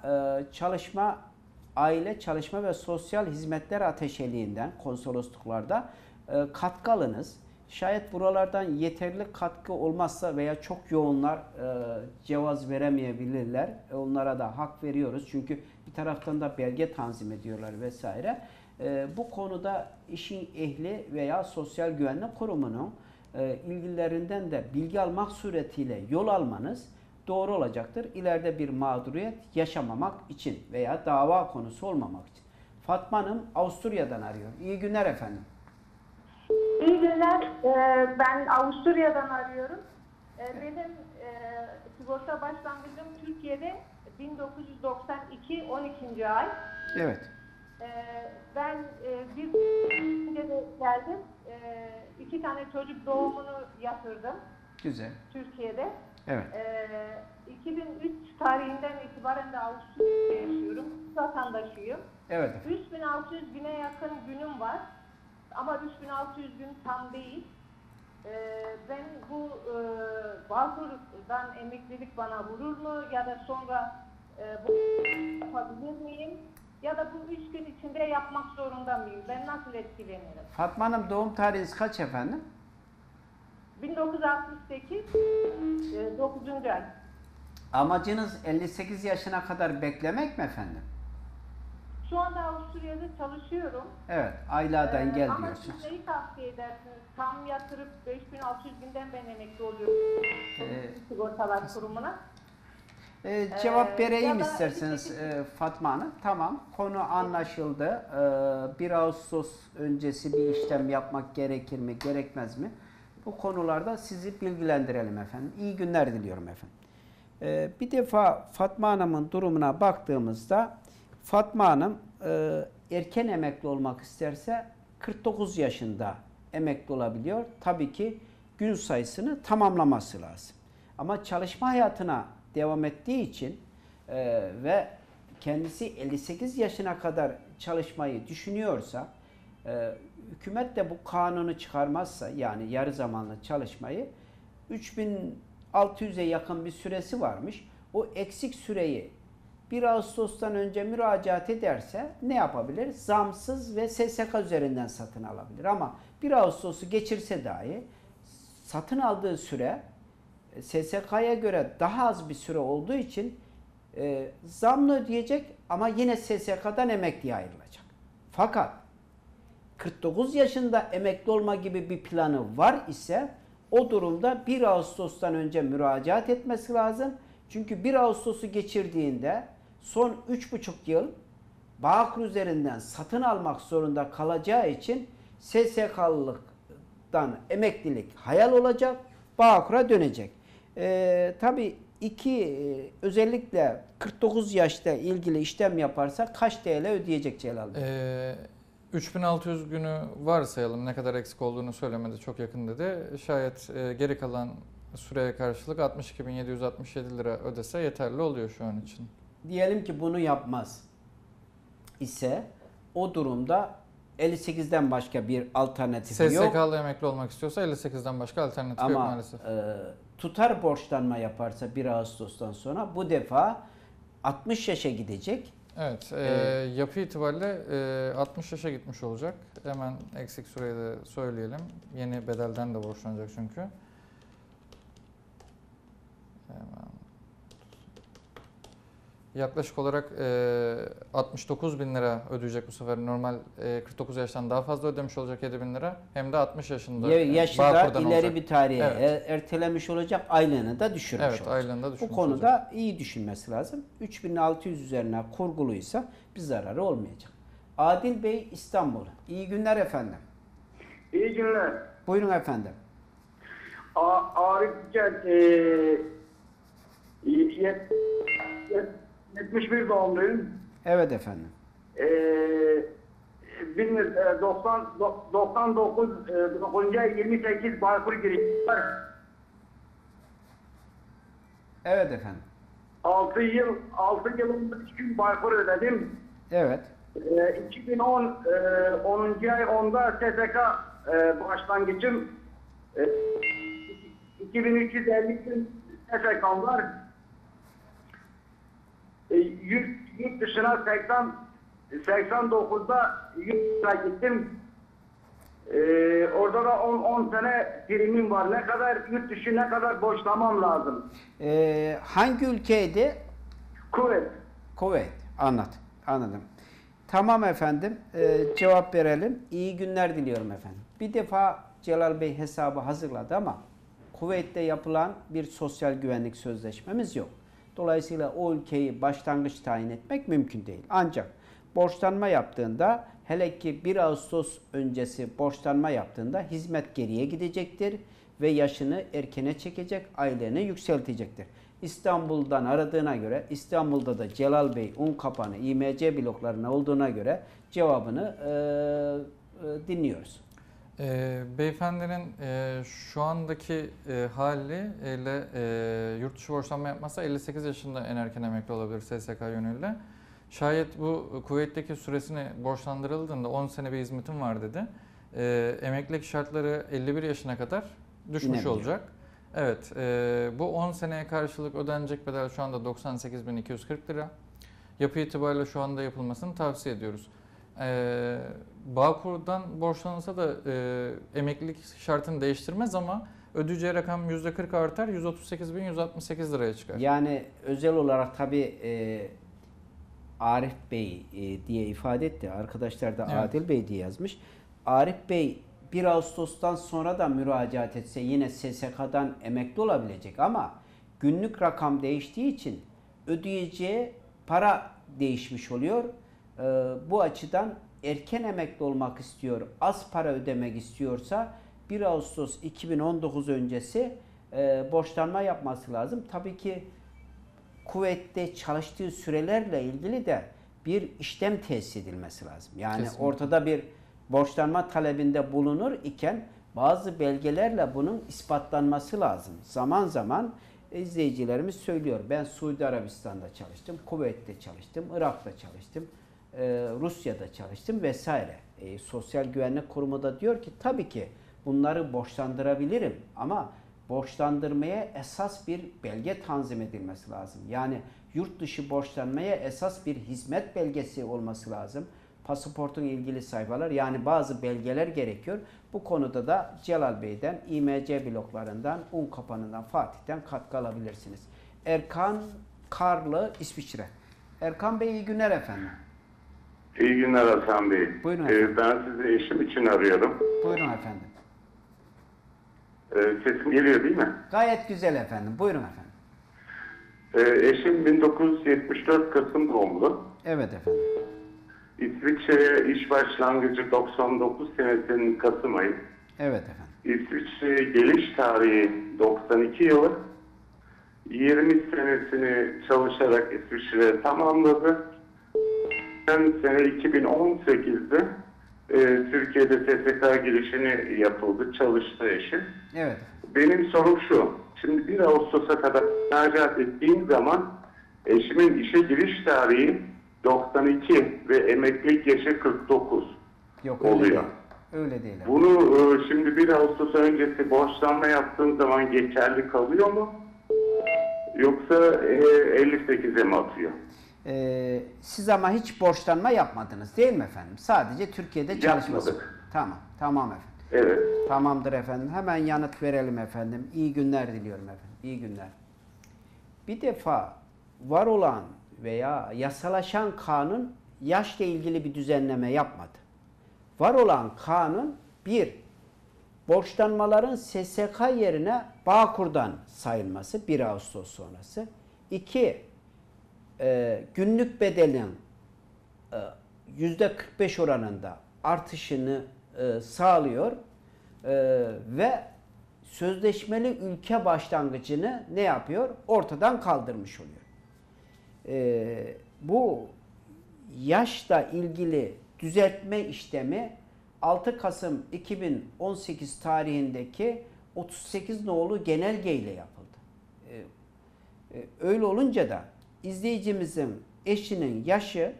Aile, Çalışma ve Sosyal Hizmetler Ateşeliğinden konsolosluklarda katkı alınız. Şayet buralardan yeterli katkı olmazsa veya çok yoğunlar cevaz veremeyebilirler. Onlara da hak veriyoruz. Çünkü bir taraftan da belge tanzim ediyorlar vesaire. Bu konuda işin ehli veya Sosyal Güvenlik Kurumu'nun ilgililerinden de bilgi almak suretiyle yol almanız doğru olacaktır. İleride bir mağduriyet yaşamamak için veya dava konusu olmamak için. Fatma Hanım Avusturya'dan arıyor. İyi günler efendim. İyi günler. Ben Avusturya'dan arıyorum. Benim sigorta başlangıcım Türkiye'de 1992 12. ay. Evet. Ben bir önce de geldim. 2 tane çocuk doğumunu yatırdım Güzel. Türkiye'de. Evet. 2003 tarihinden itibaren de Avusturya'da yaşıyorum. Vatandaşıyım. Evet. 3600 güne yakın günüm var. Ama 3600 gün tam değil. Ben bu Bağkur'dan emeklilik bana vurur mu ya da sonra bu yapabilir miyim? Ya da bu 3 gün içinde yapmak zorunda mıyım? Ben nasıl etkilenirim? Fatma Hanım doğum tarihiniz kaç efendim? 1968 9. ay. Amacınız 58 yaşına kadar beklemek mi efendim? Şu anda Avusturya'da çalışıyorum. Evet. Aylardan gel Ama diyorsunuz. siz neyi tavsiye edersiniz? Tam yatırıp 5600 günden ben emekli oluyorum. Sigortalar kurumuna. Cevap vereyim ya da isterseniz Fatma Hanım. Tamam, konu anlaşıldı. 1 Ağustos öncesi bir işlem yapmak gerekir mi, gerekmez mi? Bu konularda sizi bilgilendirelim efendim. İyi günler diliyorum efendim. Bir defa Fatma Hanım'ın durumuna baktığımızda Fatma Hanım erken emekli olmak isterse 49 yaşında emekli olabiliyor. Tabii ki gün sayısını tamamlaması lazım. Ama çalışma hayatına devam ettiği için ve kendisi 58 yaşına kadar çalışmayı düşünüyorsa, hükümet de bu kanunu çıkarmazsa, yani yarı zamanlı çalışmayı, 3600'e yakın bir süresi varmış. O eksik süreyi 1 Ağustos'tan önce müracaat ederse ne yapabilir? Zamsız ve SSK üzerinden satın alabilir. Ama 1 Ağustos'u geçirse dahi satın aldığı süre SSK'ya göre daha az bir süre olduğu için zamlı ödeyecek ama yine SSK'dan emekliye ayrılacak. Fakat 49 yaşında emekli olma gibi bir planı var ise o durumda 1 Ağustos'tan önce müracaat etmesi lazım. Çünkü 1 Ağustos'u geçirdiğinde son 3,5 yıl Bağkur üzerinden satın almak zorunda kalacağı için SSK'lıktan emeklilik hayal olacak, Bağkur'a dönecek. Tabii özellikle 49 yaşta ilgili işlem yaparsa kaç TL ödeyecek Celal Bey? 3600 günü varsayalım, ne kadar eksik olduğunu söylemedi, çok yakın dedi. Şayet geri kalan süreye karşılık 62.767 lira ödese yeterli oluyor şu an için. Diyelim ki bunu yapmaz ise o durumda 58'den başka bir alternatifi yok. SSK'lı emekli olmak istiyorsa 58'den başka alternatif yok maalesef. Tutar borçlanma yaparsa 1 Ağustos'tan sonra bu defa 60 yaşa gidecek. Evet, yapı itibariyle 60 yaşa gitmiş olacak. Hemen eksik süreyi de söyleyelim. Yeni bedelden de borçlanacak çünkü. Hemen. Yaklaşık olarak 69.000 lira ödeyecek bu sefer. Normal 49 yaştan daha fazla ödemiş olacak 7.000 lira. Hem de 60 yaşında. Yaşı da Bağkur'dan ileri olacak. bir tarihe Evet. ertelemiş olacak, aylığını da düşürmüş Evet, olacak. aylığını da düşürmüş Bu konuda iyi düşünmesi lazım. 3600 üzerine kurguluysa bir zararı olmayacak. Adil Bey, İstanbul. İyi günler efendim. İyi günler. Buyurun efendim. Arif Gel 71 doğumluyum. Evet efendim. 99 28 Bağkur girişi var. Evet efendim. 6 yılında 2 gün Bağkur ödedim. Evet. 2010 10. ay 10'da SSK başlangıcım 2350 gün SSK'm var. Yurt dışına 89'da yurt dışına gittim. Orada da 10 sene primim var. Ne kadar yurt dışı, ne kadar borçlamam lazım? Hangi ülkeydi? Kuvvet. Kuveyt. Anladım. Tamam efendim. Cevap verelim. İyi günler diliyorum efendim. Bir defa Celal Bey hesabı hazırladı ama Kuveyt'te yapılan bir sosyal güvenlik sözleşmemiz yok. Dolayısıyla o ülkeyi başlangıç tayin etmek mümkün değil. Ancak borçlanma yaptığında, hele ki 1 Ağustos öncesi borçlanma yaptığında hizmet geriye gidecektir ve yaşını erkene çekecek, aylığını yükseltecektir. İstanbul'dan aradığına göre, İstanbul'da da Celal Bey Unkapanı, İMC bloklarına olduğuna göre cevabını dinliyoruz. Beyefendinin şu andaki haliyle yurt dışı borçlanma yapmazsa 58 yaşında en erken emekli olabilir SSK yönüyle. Şayet bu Kuveyt'teki süresini borçlandırıldığında 10 sene bir hizmetim var dedi. Emeklilik şartları 51 yaşına kadar düşmüş olacak. Evet, bu 10 seneye karşılık ödenecek bedel şu anda 98.240 lira. Yapı itibariyle şu anda yapılmasını tavsiye ediyoruz. Bağkur'dan borçlanırsa da emeklilik şartını değiştirmez ama ödeyeceği rakam %40 artar, 138.168 liraya çıkar. Yani özel olarak tabii Arif Bey diye ifade etti. Arkadaşlar da Evet. Adil Bey diye yazmış. Arif Bey 1 Ağustos'tan sonra da müracaat etse yine SSK'dan emekli olabilecek ama günlük rakam değiştiği için ödeyeceği para değişmiş oluyor. Bu açıdan erken emekli olmak istiyor, az para ödemek istiyorsa 1 Ağustos 2019 öncesi borçlanma yapması lazım. Tabii ki kuvvette çalıştığı sürelerle ilgili de bir işlem tesis edilmesi lazım. Yani Kesinlikle. ortada bir borçlanma talebinde bulunur iken bazı belgelerle bunun ispatlanması lazım. Zaman zaman izleyicilerimiz söylüyor. Ben Suudi Arabistan'da çalıştım, Kuveyt'te çalıştım, Irak'ta çalıştım, Rusya'da çalıştım vesaire. Sosyal Güvenlik Kurumu da diyor ki tabii ki bunları borçlandırabilirim ama borçlandırmaya esas bir belge tanzim edilmesi lazım. Yani yurt dışı borçlanmaya esas bir hizmet belgesi olması lazım. Pasaportun ilgili sayfalar, yani bazı belgeler gerekiyor. Bu konuda da Celal Bey'den, İMC bloklarından, Unkapanı'ndan, Fatih'ten katkı alabilirsiniz. Erkan Karlı, İsviçre. Erkan Bey iyi günler efendim. İyi günler Hasan Bey. Buyurun efendim. Ben sizi eşim için arıyorum. Buyurun efendim. Sesim geliyor değil mi? Gayet güzel efendim. Buyurun efendim. Eşim 1974 Kasım doğumlu. Evet efendim. İsviçre'ye iş başlangıcı 99 senesinin Kasım ayı. Evet efendim. İsviçre'ye geliş tarihi 92 yılı. 20 senesini çalışarak İsviçre'ye tamamladı. Sene 2018'de Türkiye'de SSK girişini yapıldı. Çalıştı eşim. Evet. Benim sorum şu. Şimdi 1 Ağustos'a kadar müracaat ettiğim zaman eşimin işe giriş tarihi 92 ve emeklilik yaşı 49 Yok öyle oluyor. değil. Öyle değil. Bunu şimdi 1 Ağustos öncesi borçlanma yaptığım zaman geçerli kalıyor mu? Yoksa 58'e mi atıyor? Siz ama hiç borçlanma yapmadınız değil mi efendim? Sadece Türkiye'de çalışması. Yapmadık. Tamam efendim. Evet. Tamamdır efendim. Hemen yanıt verelim efendim. İyi günler diliyorum efendim. İyi günler. Bir defa var olan veya yasalaşan kanun yaşla ilgili bir düzenleme yapmadı. Var olan kanun bir, borçlanmaların SSK yerine Bağkur'dan sayılması 1 Ağustos sonrası. 2, günlük bedelin %45 oranında artışını sağlıyor ve sözleşmeli ülke başlangıcını ne yapıyor? Ortadan kaldırmış oluyor. Bu yaşla ilgili düzeltme işlemi 6 Kasım 2018 tarihindeki 38 nolu genelge ile yapıldı. Öyle olunca da izleyicimizin eşinin yaşı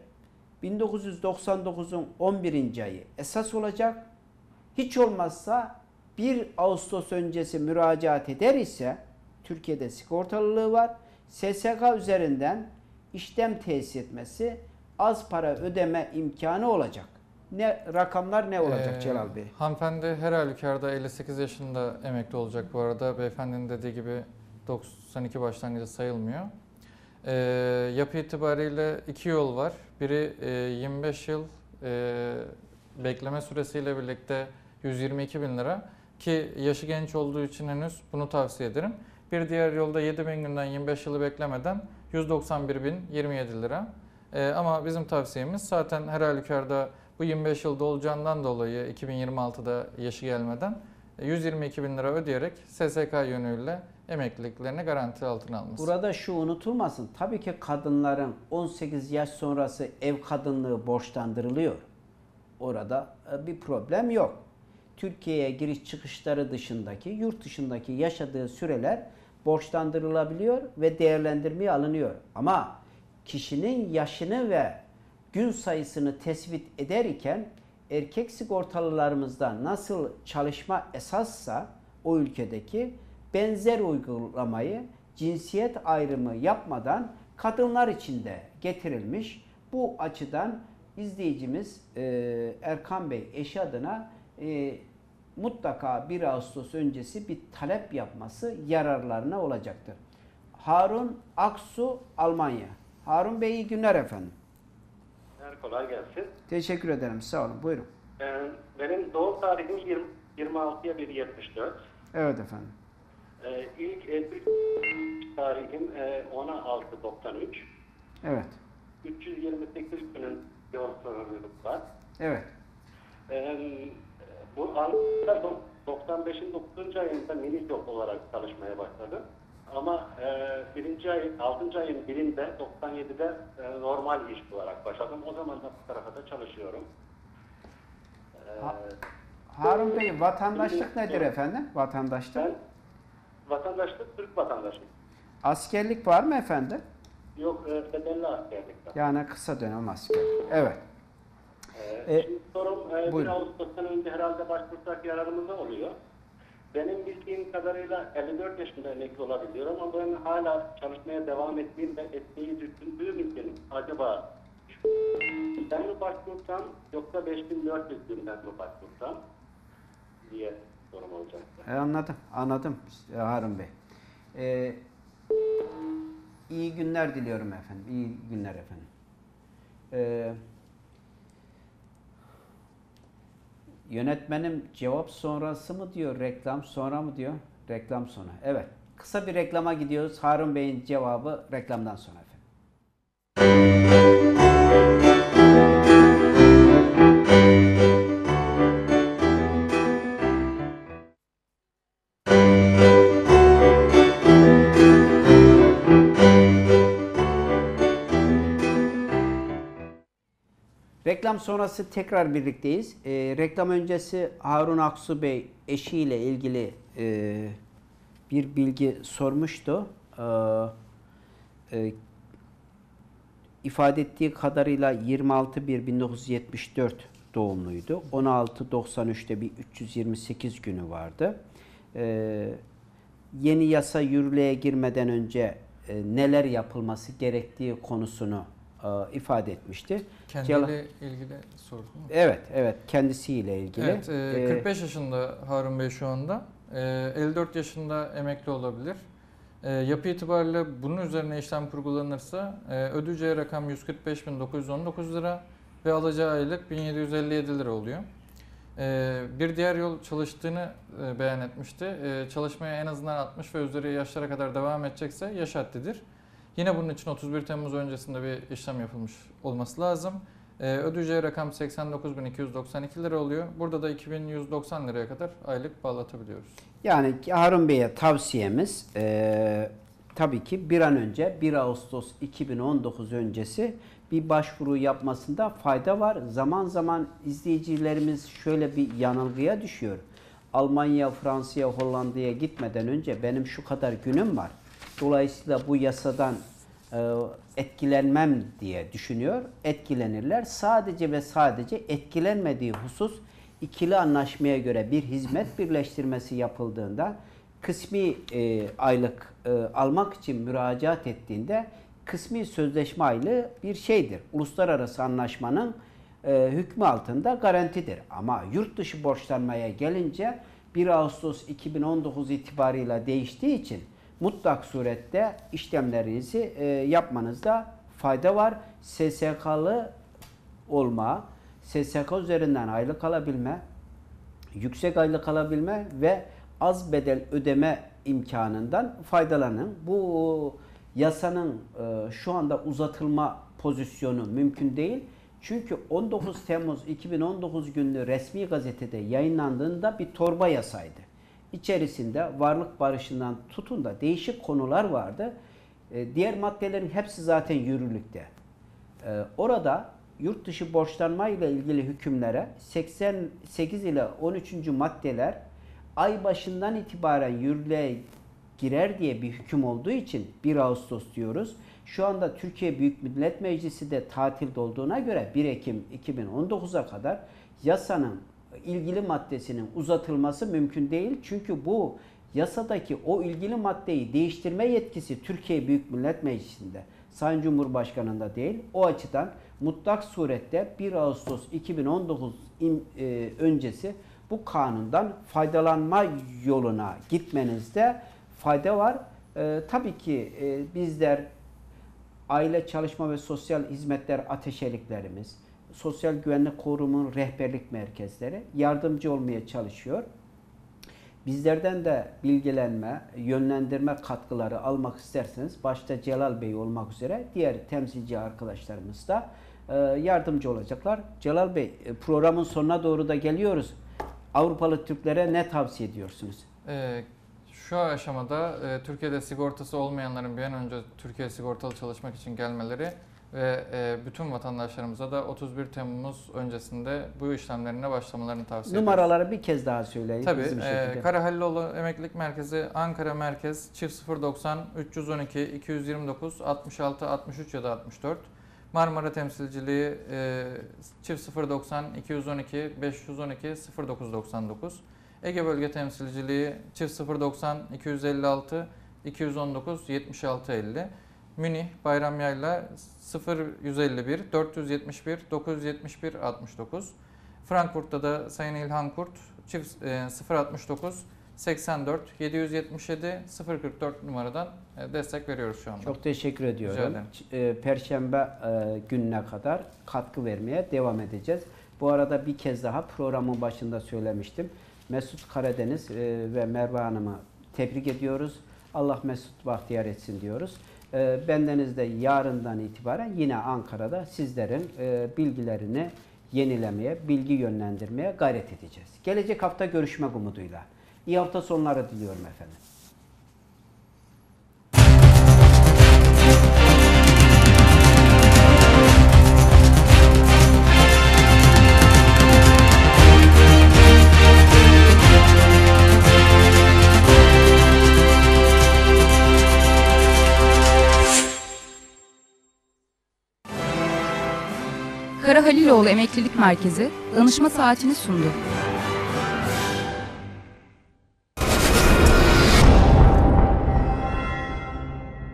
1999'un 11. ayı esas olacak. Hiç olmazsa 1 Ağustos öncesi müracaat eder ise Türkiye'de sigortalılığı var. SSK üzerinden işlem tesis etmesi, az para ödeme imkanı olacak. Ne rakamlar ne olacak Celal Bey? Hanımefendi her halükarda 58 yaşında emekli olacak bu arada. Beyefendinin dediği gibi 92 başlangıcı sayılmıyor. Yapı itibariyle iki yol var. Biri 25 yıl bekleme süresiyle birlikte 122 bin lira ki yaşı genç olduğu için henüz bunu tavsiye ederim. Bir diğer yolda 7 bin günden 25 yılı beklemeden 191 bin 27 lira. Ama bizim tavsiyemiz zaten her halükarda bu 25 yılda olacağından dolayı 2026'da yaşı gelmeden 122 bin lira ödeyerek SSK yönüyle emekliliklerini garanti altına alması. Burada şu unutulmasın. Tabii ki kadınların 18 yaş sonrası ev kadınlığı borçlandırılıyor. Orada bir problem yok. Türkiye'ye giriş çıkışları dışındaki, yurt dışındaki yaşadığı süreler borçlandırılabiliyor ve değerlendirmeye alınıyor. Ama kişinin yaşını ve gün sayısını tespit eder iken erkek sigortalılarımızda nasıl çalışma esassa o ülkedeki benzer uygulamayı cinsiyet ayrımı yapmadan kadınlar için de getirilmiş. Bu açıdan izleyicimiz Erkan Bey eşi adına mutlaka 1 Ağustos öncesi bir talep yapması yararlarına olacaktır. Harun Aksu, Almanya. Harun Bey iyi günler efendim. Kolay gelsin. Teşekkür ederim. Sağ olun. Buyurun. Benim doğum tarihim 26'ya 1.74. Evet efendim. İlk tarihim 16.93. Evet. 328 günün yol sorumluluk var. Evet. Bu anda 95'in 9. ayında mini job olarak çalışmaya başladım. Ama 6. ayın birinde 97'de normal iş olarak başladım. O zaman da bu tarafa da çalışıyorum. Harun Bey, vatandaşlık nedir efendim? Vatandaşlık? Ben vatandaşlık, Türk vatandaşlık. Askerlik var mı efendim? Yok, bedelli askerlik var. Yani kısa dönem askerlik. Evet. Şimdi sorum 1 buyurun. Ağustos'tan önce herhalde başvursak yararımıza oluyor. Benim bildiğim kadarıyla 54 yaşında emekli olabiliyorum ama ben hala çalışmaya devam ettiğim ve etmeyi düşündüğüm için acaba ben mi başvursam yoksa 5400 günden mi başvursam diye sorum olacak. Anladım Harun Bey. İyi günler diliyorum efendim. İyi günler efendim. Yönetmenim cevap sonrası mı diyor, reklam sonra mı diyor? Reklam sonra. Evet. Kısa bir reklama gidiyoruz. Harun Bey'in cevabı reklamdan sonra efendim. Reklam sonrası tekrar birlikteyiz. Reklam öncesi Harun Aksu Bey eşiyle ilgili bir bilgi sormuştu. İfade ettiği kadarıyla 26/1/1974 doğumluydu. 16.93'te bir 328 günü vardı. Yeni yasa yürürlüğe girmeden önce neler yapılması gerektiği konusunu ifade etmişti. Kendiyle ilgili sordu mu? Evet, kendisiyle ilgili. Evet, 45 yaşında Harun Bey şu anda. 54 yaşında emekli olabilir. Yapı itibariyle bunun üzerine işlem kurgulanırsa ödeyeceği rakam 145.919 lira ve alacağı aylık 1757 lira oluyor. Bir diğer yol çalıştığını beyan etmişti. Çalışmaya en azından 60 ve üzeri yaşlara kadar devam edecekse yaş haddidir. Yine bunun için 31 Temmuz öncesinde bir işlem yapılmış olması lazım. Ödeyeceği rakam 89.292 lira oluyor. Burada da 2.190 liraya kadar aylık bağlatabiliyoruz. Yani Harun Bey'e tavsiyemiz tabii ki bir an önce 1 Ağustos 2019 öncesi bir başvuru yapmasında fayda var. Zaman zaman izleyicilerimiz şöyle bir yanılgıya düşüyor. Almanya, Fransa'ya, Hollanda'ya gitmeden önce benim şu kadar günüm var. Dolayısıyla bu yasadan etkilenmem diye düşünüyor. Etkilenirler. Sadece ve sadece etkilenmediği husus ikili anlaşmaya göre bir hizmet birleştirmesi yapıldığında kısmi aylık almak için müracaat ettiğinde kısmi sözleşme aylığı bir şeydir. Uluslararası anlaşmanın hükmü altında garantidir. Ama yurt dışı borçlanmaya gelince 1 Ağustos 2019 itibarıyla değiştiği için mutlak surette işlemlerinizi yapmanızda fayda var. SSK'lı olma, SSK üzerinden aylık alabilme, yüksek aylık alabilme ve az bedel ödeme imkanından faydalanın. Bu yasanın şu anda uzatılma pozisyonu mümkün değil. Çünkü 19 Temmuz 2019 günlü resmi gazetede yayınlandığında bir torba yasaydı. İçerisinde varlık barışından tutun da değişik konular vardı. Diğer maddelerin hepsi zaten yürürlükte. Orada yurt dışı borçlanma ile ilgili hükümlere 88 ile 13. maddeler ay başından itibaren yürürlüğe girer diye bir hüküm olduğu için 1 Ağustos diyoruz. Şu anda Türkiye Büyük Millet Meclisi de tatilde olduğuna göre 1 Ekim 2019'a kadar yasanın ilgili maddesinin uzatılması mümkün değil. Çünkü bu yasadaki o ilgili maddeyi değiştirme yetkisi Türkiye Büyük Millet Meclisi'nde, Sayın Cumhurbaşkanı'nda değil. O açıdan mutlak surette 1 Ağustos 2019 öncesi bu kanundan faydalanma yoluna gitmenizde fayda var. Tabii ki bizler Aile Çalışma ve Sosyal Hizmetler ateşeliklerimiz, Sosyal Güvenlik Kurumu'nun rehberlik merkezleri yardımcı olmaya çalışıyor. Bizlerden de bilgilenme, yönlendirme katkıları almak isterseniz başta Celal Bey olmak üzere diğer temsilci arkadaşlarımız da yardımcı olacaklar. Celal Bey, programın sonuna doğru da geliyoruz. Avrupalı Türklere ne tavsiye ediyorsunuz? Şu aşamada Türkiye'de sigortası olmayanların bir an önce Türkiye sigortalı çalışmak için gelmeleri ve bütün vatandaşlarımıza da 31 Temmuz öncesinde bu işlemlerine başlamalarını tavsiye ediyoruz. Numaraları bir kez daha söyleyin. Tabii. Karahalilioğlu Emeklilik Merkezi, Ankara Merkez, çift 090 312 229 66 63 ya da 64. Marmara Temsilciliği çift 090 212 512 0999. Ege Bölge Temsilciliği çift 090 256 219 76 50. Münih Bayramyayla 0151 471 971 69. Frankfurt'ta da Sayın İlhan Kurt çift 069 84 777 044 numaradan destek veriyoruz şu anda. Çok teşekkür ediyorum. Perşembe gününe kadar katkı vermeye devam edeceğiz. Bu arada bir kez daha programın başında söylemiştim. Mesut Karadeniz ve Merve Hanım'ı tebrik ediyoruz. Allah mesut bahtiyar etsin diyoruz. Bendeniz de yarından itibaren yine Ankara'da sizlerin bilgilerini yenilemeye, bilgi yönlendirmeye gayret edeceğiz. Gelecek hafta görüşmek umuduyla. İyi hafta sonları diliyorum efendim. Karahalilioğlu Emeklilik Merkezi danışma saatini sundu.